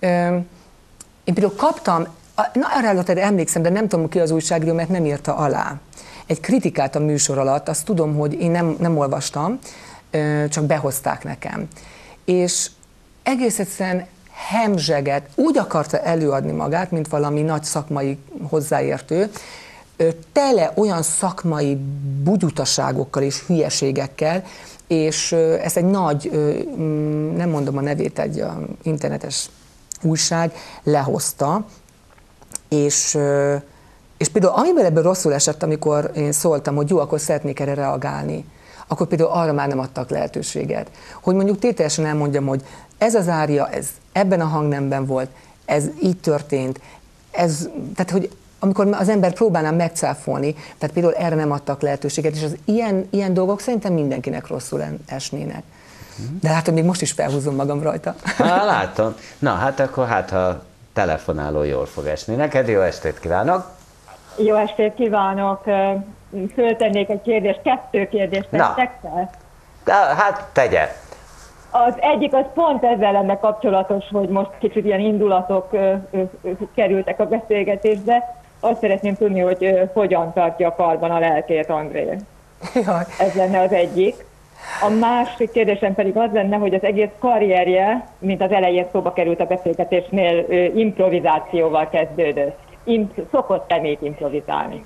Én például kaptam, na erre emlékszem, de nem tudom ki az újságíró, mert nem írta alá. Egy kritikát a műsor alatt, azt tudom, hogy én nem, nem olvastam, csak behozták nekem. És egész egyszerűen hemzseget, úgy akarta előadni magát, mint valami nagy szakmai hozzáértő, tele olyan szakmai bugyutaságokkal és hülyeségekkel, és ez egy nagy, nem mondom a nevét, egy internetes újság lehozta, és, és például amiben ebből rosszul esett, amikor én szóltam, hogy jó, akkor szeretnék erre reagálni, akkor például arra már nem adtak lehetőséget. Hogy mondjuk tételesen elmondjam, hogy ez az ária, ez ebben a hangnemben volt, ez így történt, ez, tehát hogy amikor az ember próbálná megcáfolni, tehát például erre nem adtak lehetőséget, és az ilyen, ilyen dolgok szerintem mindenkinek rosszul esnének. De hát, hogy még most is felhúzom magam rajta. Há, látom. Na, hát akkor hát, ha telefonáló jól fog esni. Neked jó estét kívánok! Jó estét kívánok! föltennék egy kérdést, kettő kérdést tettek fel. Hát tegye. Az egyik az pont ezzel lenne kapcsolatos, hogy most kicsit ilyen indulatok ö, ö, ö, kerültek a beszélgetésbe. Azt szeretném tudni, hogy ö, hogyan tartja karban a lelkét André. Jaj. Ez lenne az egyik. A másik kérdésem pedig az lenne, hogy az egész karrierje, mint az elején szóba került a beszélgetésnél, ö, improvizációval kezdődött. Imp- szokott-e még improvizálni?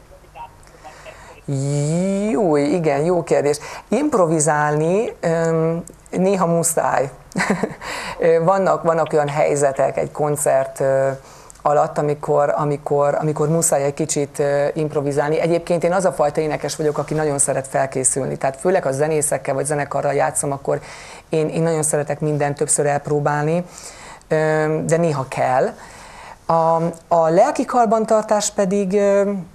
Jó, igen, jó kérdés. Improvizálni um, néha muszáj. vannak, vannak olyan helyzetek egy koncert uh, alatt, amikor, amikor, amikor muszáj egy kicsit uh, improvizálni. Egyébként én az a fajta énekes vagyok, aki nagyon szeret felkészülni. Tehát főleg a zenészekkel vagy zenekarral játszom, akkor én, én nagyon szeretek mindent többször elpróbálni, um, de néha kell. A, a lelki karbantartás pedig... Um,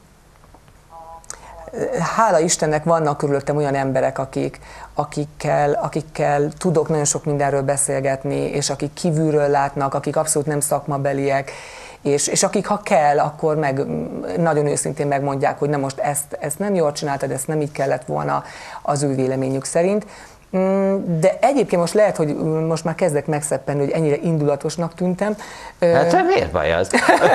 Hála Istennek vannak körülöttem olyan emberek, akik, akikkel, akikkel tudok nagyon sok mindenről beszélgetni, és akik kívülről látnak, akik abszolút nem szakmabeliek, és, és akik ha kell, akkor meg nagyon őszintén megmondják, hogy na most ezt, ezt nem jól csináltad, ezt nem így kellett volna az ő véleményük szerint. De egyébként most lehet, hogy most már kezdek megszeppenni, hogy ennyire indulatosnak tűntem. Hát miért baj az?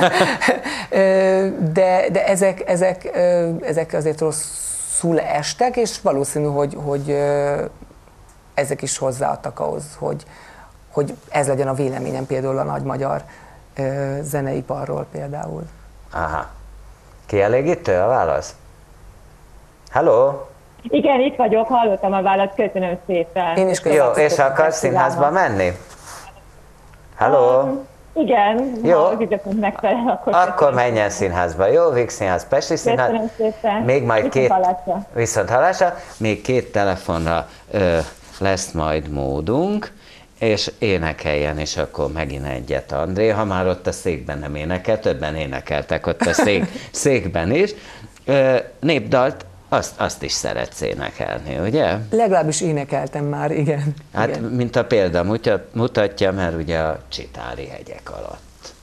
De, de ezek, ezek, ezek azért rosszul estek, és valószínű, hogy, hogy ezek is hozzáadtak ahhoz, hogy, hogy ez legyen a véleményem például a nagy magyar zeneiparról például. Aha. Kielégítő a válasz? Hello? Igen, itt vagyok, hallottam a választ, köszönöm szépen. Én is köszönöm. Jó, és akarsz színházba menni? Hello? Um, igen, jó. Ha az időpont megfelel, akkor... Akkor menjen színházba. Jó, Víg Színház, Pesti Színház. Köszönöm szépen. Még majd Viszont két... hallásra. Viszont hallásra. Még két telefonra ö, lesz majd módunk, és énekeljen, és akkor megint egyet André, ha már ott a székben nem énekel, többen énekeltek ott a szék, székben is. Ö, népdalt Azt, azt is szeretsz énekelni, ugye? Legalábbis énekeltem már, igen. Hát, igen. mint a példa mutatja, mert ugye a Csitári hegyek alatt.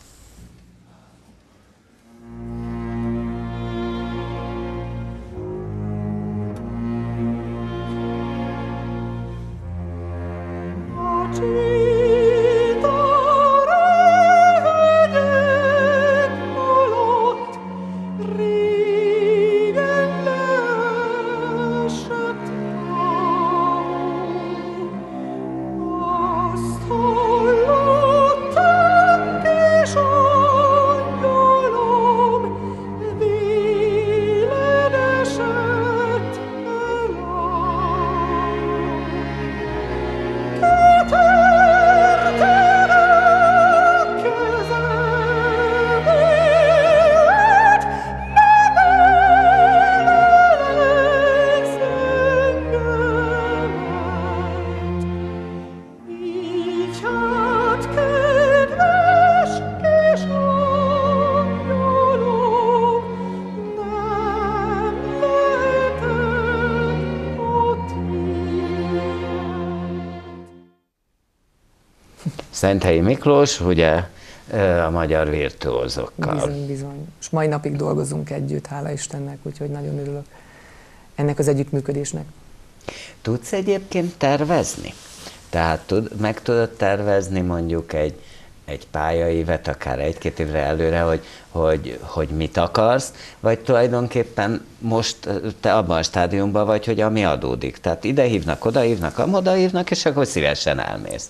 Szenthelyi Miklós, ugye a magyar virtuózokkal. Bizony, bizony. És mai napig dolgozunk együtt, hála Istennek, úgyhogy nagyon örülök ennek az együttműködésnek. Tudsz egyébként tervezni? Tehát tud, meg tudod tervezni mondjuk egy, egy pályaévet, akár egy-két évre előre, hogy, hogy, hogy mit akarsz, vagy tulajdonképpen most te abban a stádiumban vagy, hogy ami adódik. Tehát ide hívnak, oda hívnak, amoda hívnak, és akkor szívesen elmész.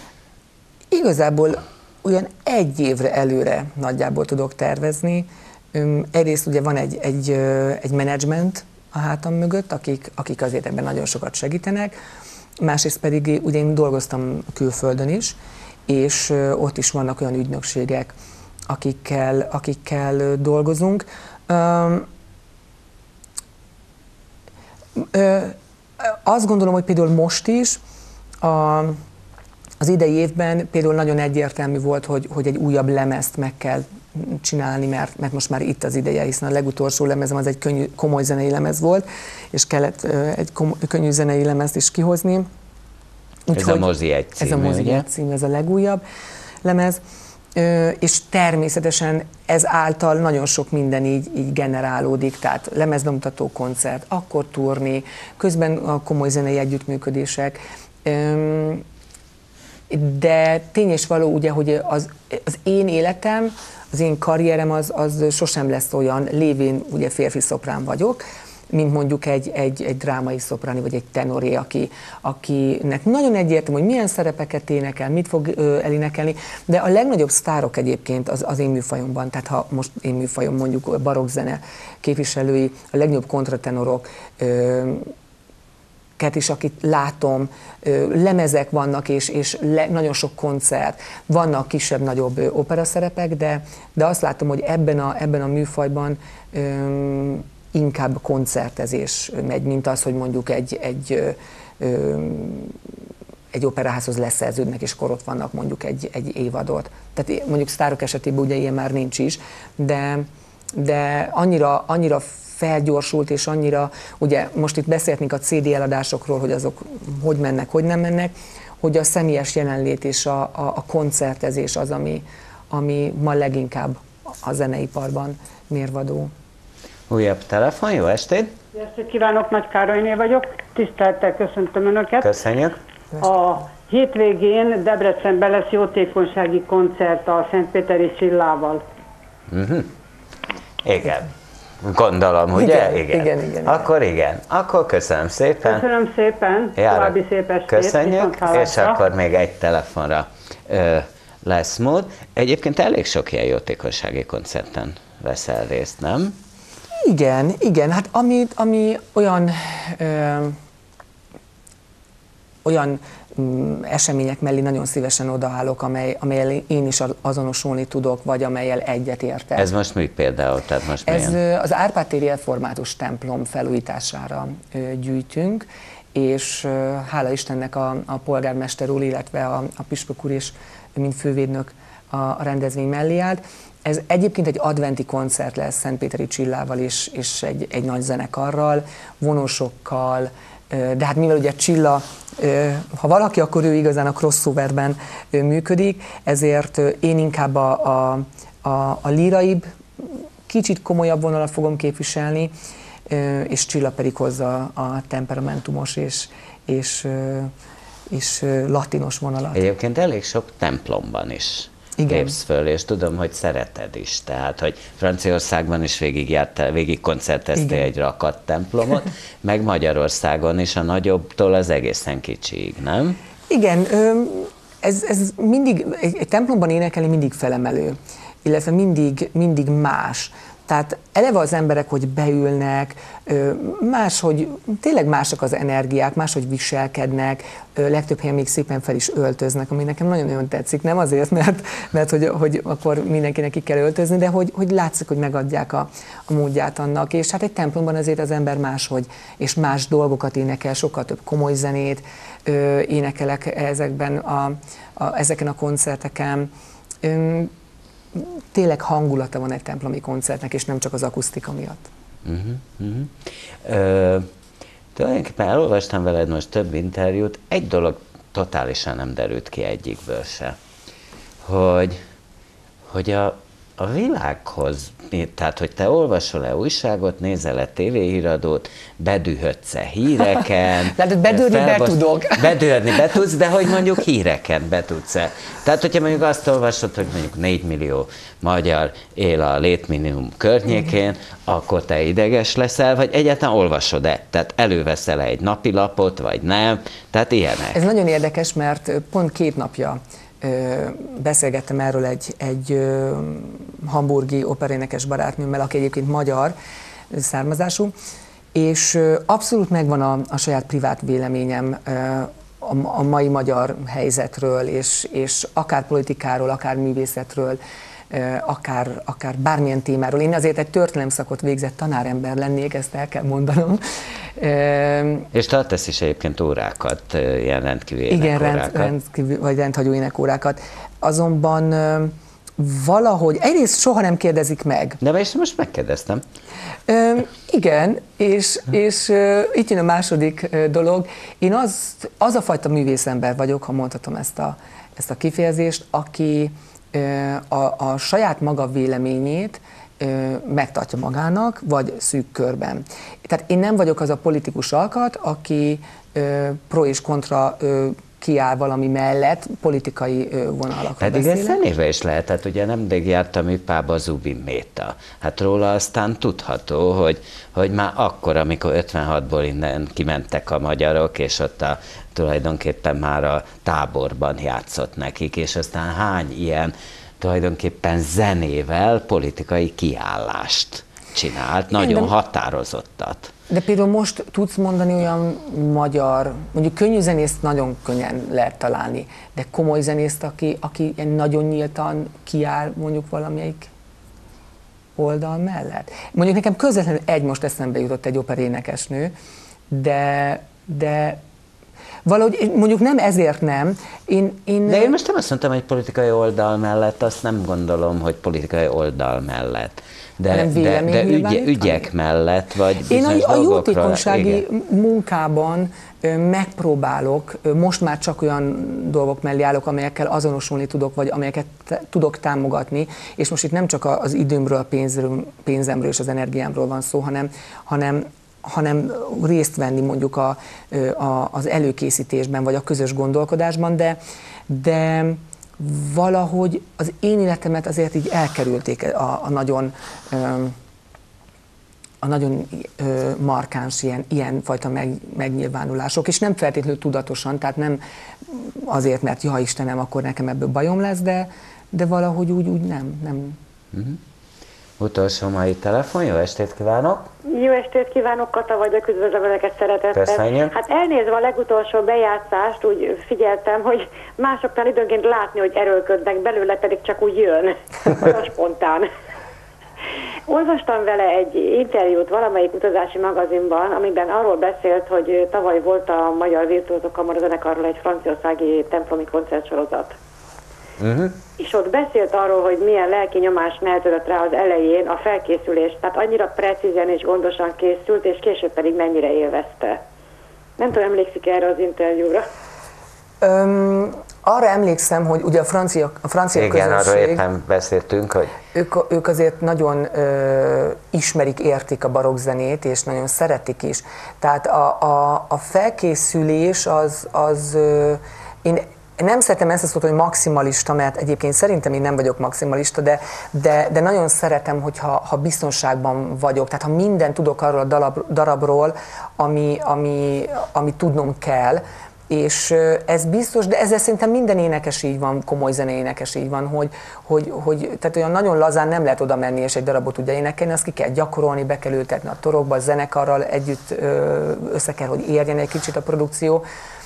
Igazából olyan egy évre előre nagyjából tudok tervezni. Egyrészt ugye van egy, egy, egy menedzsment a hátam mögött, akik, akik azért ebben nagyon sokat segítenek. Másrészt pedig ugye én dolgoztam külföldön is, és ott is vannak olyan ügynökségek, akikkel, akikkel dolgozunk. Azt gondolom, hogy például most is a Az idei évben például nagyon egyértelmű volt, hogy, hogy egy újabb lemezt meg kell csinálni, mert, mert most már itt az ideje, hiszen a legutolsó lemezem az egy könnyű, komoly zenei lemez volt, és kellett egy komoly, könnyű zenei lemezt is kihozni. Úgy, ez a Mozi egy című, Ez a Mozi ugye? egy című, ez a legújabb lemez. és természetesen ez által nagyon sok minden így, így generálódik, tehát lemezbemutató, koncert, akkor turné, közben a komoly zenei együttműködések, de tény és való ugye, hogy az, az én életem, az én karrierem az, az sosem lesz olyan, lévén ugye férfi szoprán vagyok, mint mondjuk egy, egy, egy drámai szopráni, vagy egy tenoré, aki, akinek nagyon egyértelmű, hogy milyen szerepeket énekel, mit fog ö, elénekelni, de a legnagyobb sztárok egyébként az, az én műfajomban, tehát ha most én műfajom mondjuk barokkzene képviselői, a legnagyobb kontratenorok, ö, is, akit látom, lemezek vannak, és, és le, nagyon sok koncert, vannak kisebb-nagyobb operaszerepek, de, de azt látom, hogy ebben a, ebben a műfajban öm, inkább koncertezés megy, mint az, hogy mondjuk egy, egy, öm, egy operaházhoz leszerződnek, és akkor ott vannak mondjuk egy, egy évadot. Tehát mondjuk sztárok esetében ugye ilyen már nincs is, de, de annyira, annyira felgyorsult, és annyira, ugye most itt beszélhetnénk a cé dé eladásokról, hogy azok hogy mennek, hogy nem mennek, hogy a személyes jelenlét és a, a, a koncertezés az, ami, ami ma leginkább a zeneiparban mérvadó. Újabb telefon, jó estét! Jó estét kívánok, Nagy Károlyné vagyok, tisztelettel köszöntöm Önöket. Köszönjük! A hétvégén Debrecenben lesz jótékonysági koncert a Szentpéteri Csillával. Uh-huh. Igen. Gondolom, ugye? Igen, igen, igen, igen. Akkor igen. Akkor köszönöm szépen. Köszönöm szépen. További szép estét. Köszönjük, és akkor még egy telefonra ö, lesz mód. Egyébként elég sok ilyen jótékonysági koncerten veszel részt, nem? Igen, igen. Hát ami, ami olyan, ö, olyan mm, események mellé nagyon szívesen odaállok, amely, amelyel én is azonosulni tudok, vagy amelyel egyet értek. Ez most mi például? Tehát most Ez milyen? az Árpád-téri református templom felújítására gyűjtünk, és hála Istennek a, a polgármester úr, illetve a, a püspök úr is, mint fővédnök a, a rendezvény mellé állt. Ez egyébként egy adventi koncert lesz Szentpéteri Csillával és, és egy, egy nagy zenekarral, vonósokkal, de hát mivel ugye Csilla, ha valaki, akkor ő igazán a crossoverben működik, ezért én inkább a, a, a, a líraibb, kicsit komolyabb vonalat fogom képviselni, és Csilla pedig hozza a temperamentumos és, és, és latinos vonalat. Egyébként elég sok templomban is lépsz föl, és tudom, hogy szereted is. Tehát, hogy Franciaországban is végigjártál, végig koncerteztél egy rakat templomot, meg Magyarországon is a nagyobbtól az egészen kicsiig, nem? Igen, ez, ez mindig, egy, egy templomban énekelni mindig felemelő, illetve mindig, mindig más. Tehát eleve az emberek, hogy beülnek, máshogy, tényleg mások az energiák, máshogy viselkednek, legtöbb helyen még szépen fel is öltöznek, ami nekem nagyon-nagyon tetszik. Nem azért, mert, mert hogy, hogy akkor mindenkinek ki kell öltözni, de hogy, hogy látszik, hogy megadják a, a módját annak. És hát egy templomban azért az ember máshogy, és más dolgokat énekel, sokkal több komoly zenét énekelek ezekben a, a, ezeken a koncerteken. Tényleg hangulata van egy templomi koncertnek, és nem csak az akusztika miatt. Uh-huh, uh-huh. Ö, tulajdonképpen elolvastam veled most több interjút, egy dolog totálisan nem derült ki egyikből se, hogy, hogy a, a világhoz, tehát hogy te olvasol-e újságot, nézel-e tévéhíradót, bedühödsz-e híreken. Tehát bedőrni be tudok. Bedőrni be tudsz, de hogy mondjuk híreken be tudsz-e. Tehát, hogyha mondjuk azt olvasod, hogy mondjuk négy millió magyar él a létminimum környékén, mm. akkor te ideges leszel, vagy egyáltalán olvasod-e? Tehát előveszel-e egy napilapot, vagy nem? Tehát ilyenek. Ez nagyon érdekes, mert pont két napja beszélgettem erről egy, egy hamburgi operénekes barátnőmmel, aki egyébként magyar származású, és abszolút megvan a, a saját privát véleményem a, a mai magyar helyzetről, és, és akár politikáról, akár művészetről, akár, akár bármilyen témáról. Én azért egy történelemszakot végzett tanárember lennék, ezt el kell mondanom. És tartasz is egyébként órákat, ilyen rendkívül Igen, énekórákat. rend, rendkívül, vagy rendhagyó énekórákat. Azonban valahogy, egyrészt soha nem kérdezik meg. De és most megkérdeztem. Ö, igen, és, és uh, itt jön a második uh, dolog. Én az, az a fajta művészember vagyok, ha mondhatom ezt a, ezt a kifejezést, aki a, a saját maga véleményét megtartja magának, vagy szűk körben. Tehát én nem vagyok az a politikus alkat, aki pro és kontra kiáll valami mellett, politikai vonalakról Pedig beszélek. ez személyben is lehet, hát ugye nemrég jártam Ipába Zubin Méta. Hát róla aztán tudható, hogy, hogy már akkor, amikor ötvenhatból innen kimentek a magyarok, és ott a, tulajdonképpen már a táborban játszott nekik, és aztán hány ilyen tulajdonképpen zenével politikai kiállást csinált, nagyon határozottat. De például most tudsz mondani olyan magyar, mondjuk könnyű zenészt nagyon könnyen lehet találni, de komoly zenészt, aki, aki nagyon nyíltan kiáll mondjuk valamelyik oldal mellett. Mondjuk nekem közvetlenül egy most eszembe jutott egy operénekesnő, de, de valahogy mondjuk nem ezért nem. Én, én... De én most nem azt mondtam, hogy politikai oldal mellett, azt nem gondolom, hogy politikai oldal mellett. De, de, de ügy, ügyek mellett, vagy én a, a jótékonysági igen. munkában megpróbálok, most már csak olyan dolgok mellé állok, amelyekkel azonosulni tudok, vagy amelyeket tudok támogatni, és most itt nem csak az időmről, a pénzről, pénzemről és az energiámról van szó, hanem, hanem hanem részt venni mondjuk a, a, az előkészítésben, vagy a közös gondolkodásban, de, de valahogy az én életemet azért így elkerülték a, a nagyon, a nagyon markáns ilyen, ilyen fajta meg, megnyilvánulások, és nem feltétlenül tudatosan, tehát nem azért, mert ja Istenem, akkor nekem ebből bajom lesz, de, de valahogy úgy, úgy nem. nem. Uh-huh. Utolsó mai telefon, jó estét kívánok! Jó estét kívánok, Kata vagyok, üdvözlöm Önöket szeretettel. Köszönjük. Hát elnézve a legutolsó bejátszást, úgy figyeltem, hogy másoknál időnként látni, hogy erőlködnek, belőle pedig csak úgy jön, olyan spontán. Olvastam vele egy interjút valamelyik utazási magazinban, amiben arról beszélt, hogy tavaly volt a Magyar Virtuózok Kamarazenekarról egy franciaországi templomi koncertsorozat. Uh-huh. És ott beszélt arról, hogy milyen lelki nyomás nehezedett rá az elején a felkészülés, tehát annyira precízen és gondosan készült, és később pedig mennyire élvezte. Nem tudom, emlékszik erre az interjúra? Öm, arra emlékszem, hogy ugye a francia, a francia igen, közösség... arról éppen beszéltünk, hogy... Ők, ők azért nagyon ö, ismerik, értik a barokkzenét, és nagyon szeretik is. Tehát a, a, a felkészülés az... az ö, én nem szeretem ezt a szót, hogy maximalista, mert egyébként szerintem én nem vagyok maximalista, de, de, de nagyon szeretem, hogyha ha biztonságban vagyok, tehát ha mindent tudok arról a darab, darabról, ami, ami, ami tudnom kell, és ez biztos, de ezzel szerintem minden énekes így van, komoly zeneénekes így van, hogy, hogy, hogy tehát olyan nagyon lazán nem lehet oda menni, és egy darabot tudja énekelni, azt ki kell gyakorolni, be kell ültetni a torokba, a zenekarral együtt össze kell, hogy érjen egy kicsit a produkció.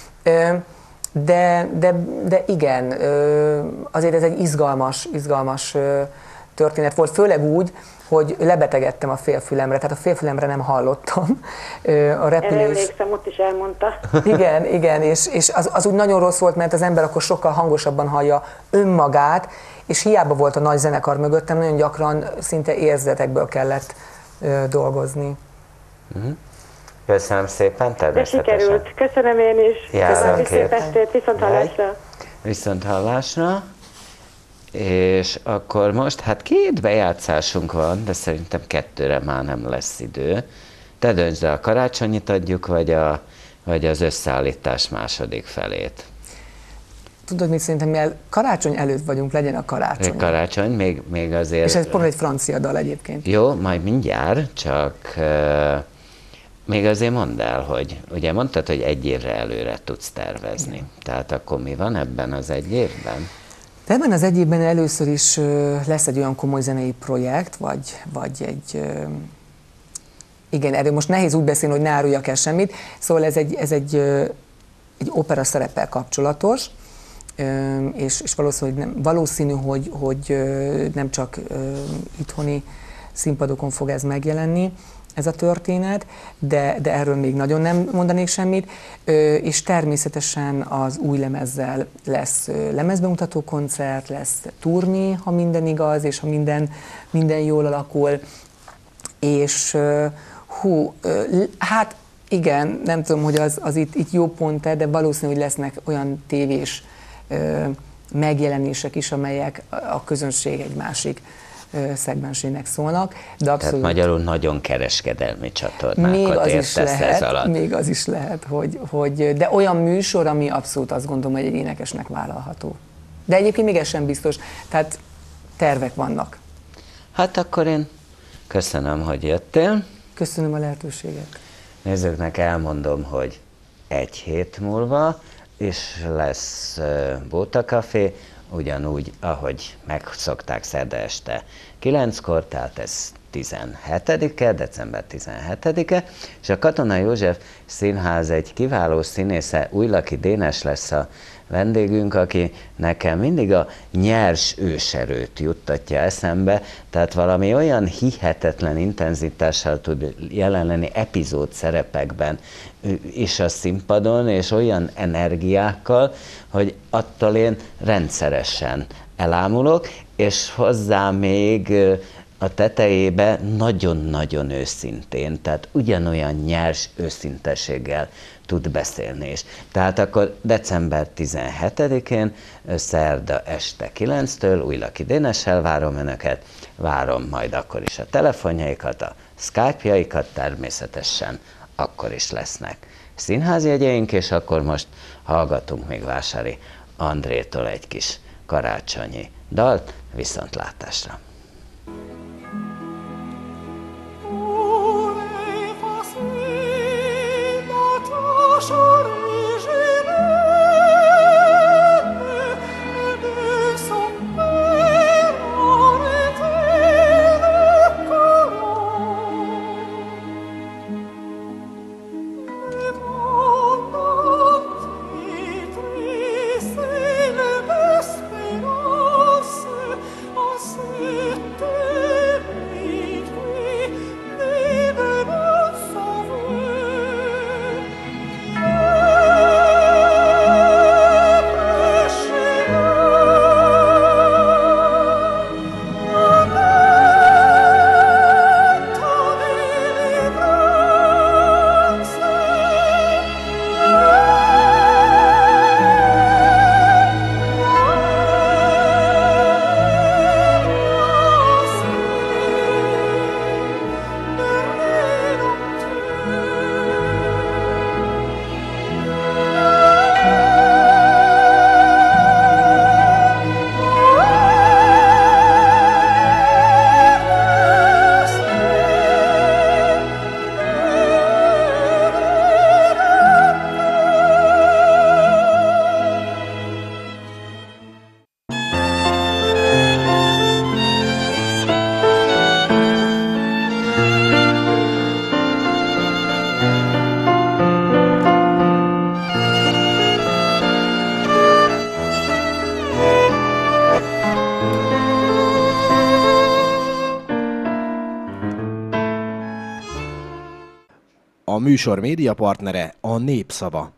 De, de, de igen, azért ez egy izgalmas, izgalmas történet volt, főleg úgy, hogy lebetegedtem a félfülemre, tehát a félfülemre nem hallottam. A repülés... Erre emlékszem, ott is elmondta. Igen, igen, és, és az, az úgy nagyon rossz volt, mert az ember akkor sokkal hangosabban hallja önmagát, és hiába volt a nagy zenekar mögöttem, nagyon gyakran szinte érzetekből kellett dolgozni. Uh-huh. Köszönöm szépen, természetesen. De sikerült. Köszönöm én is. Köszönöm szép estét, viszont hallásra. Viszont hallásra. És akkor most, hát két bejátszásunk van, de szerintem kettőre már nem lesz idő. Te döntsd el, a karácsonyit adjuk, vagy, a, vagy az összeállítás második felét. Tudod mit, szerintem mi karácsony előtt vagyunk, legyen a karácsony. Karácsony, még, még azért... És ez pont egy francia dal egyébként. Jó, majd mindjárt, csak... Uh, még azért mondd el, hogy ugye mondtad, hogy egy évre előre tudsz tervezni. Tehát akkor mi van ebben az egy évben? De ebben az egy évben először is lesz egy olyan komoly zenei projekt, vagy, vagy egy... Igen, erről most nehéz úgy beszélni, hogy ne áruljak el semmit. Szóval ez egy, ez egy, egy opera szereppel kapcsolatos, és, és valószínű, hogy nem, valószínű hogy, hogy nem csak itthoni színpadokon fog ez megjelenni, ez a történet, de, de erről még nagyon nem mondanék semmit, és természetesen az új lemezzel lesz lemezbemutató koncert, lesz turné, ha minden igaz, és ha minden, minden jól alakul, és hú, hát igen, nem tudom, hogy az, az itt, itt jó pont-e, de valószínű, hogy lesznek olyan tévés megjelenések is, amelyek a közönség egy másik szegmensének szólnak, de abszolút... Tehát magyarul nagyon kereskedelmi csatornákat még az értesz is lehet, ez alatt. Még az is lehet, hogy, hogy, de olyan műsor, ami abszolút azt gondolom, hogy egy énekesnek vállalható. De egyébként még ez sem biztos, tehát tervek vannak. Hát akkor én köszönöm, hogy jöttél. Köszönöm a lehetőséget. Nézőknek elmondom, hogy egy hét múlva is lesz Bóta Café, ugyanúgy, ahogy megszokták szerda este kilenckor, tehát ez tizenhetedike, december tizenhetedike, és a Katona József Színház egy kiváló színésze, Újlaki Dénes lesz a vendégünk, aki nekem mindig a nyers őserőt juttatja eszembe, tehát valami olyan hihetetlen intenzitással tud jelen lenni epizód szerepekben is a színpadon, és olyan energiákkal, hogy attól én rendszeresen elámulok, és hozzá még a tetejébe nagyon-nagyon őszintén, tehát ugyanolyan nyers őszinteséggel tud beszélni is. Tehát akkor december tizenhetedikén, szerda este kilenctől Újlaki Dénessel várom Önöket, várom majd akkor is a telefonjaikat, a Skype-jaikat természetesen akkor is lesznek színházjegyeink, és akkor most hallgatunk még Vásári Andrétól egy kis karácsonyi dalt, viszontlátásra! A műsor médiapartnere a Népszava.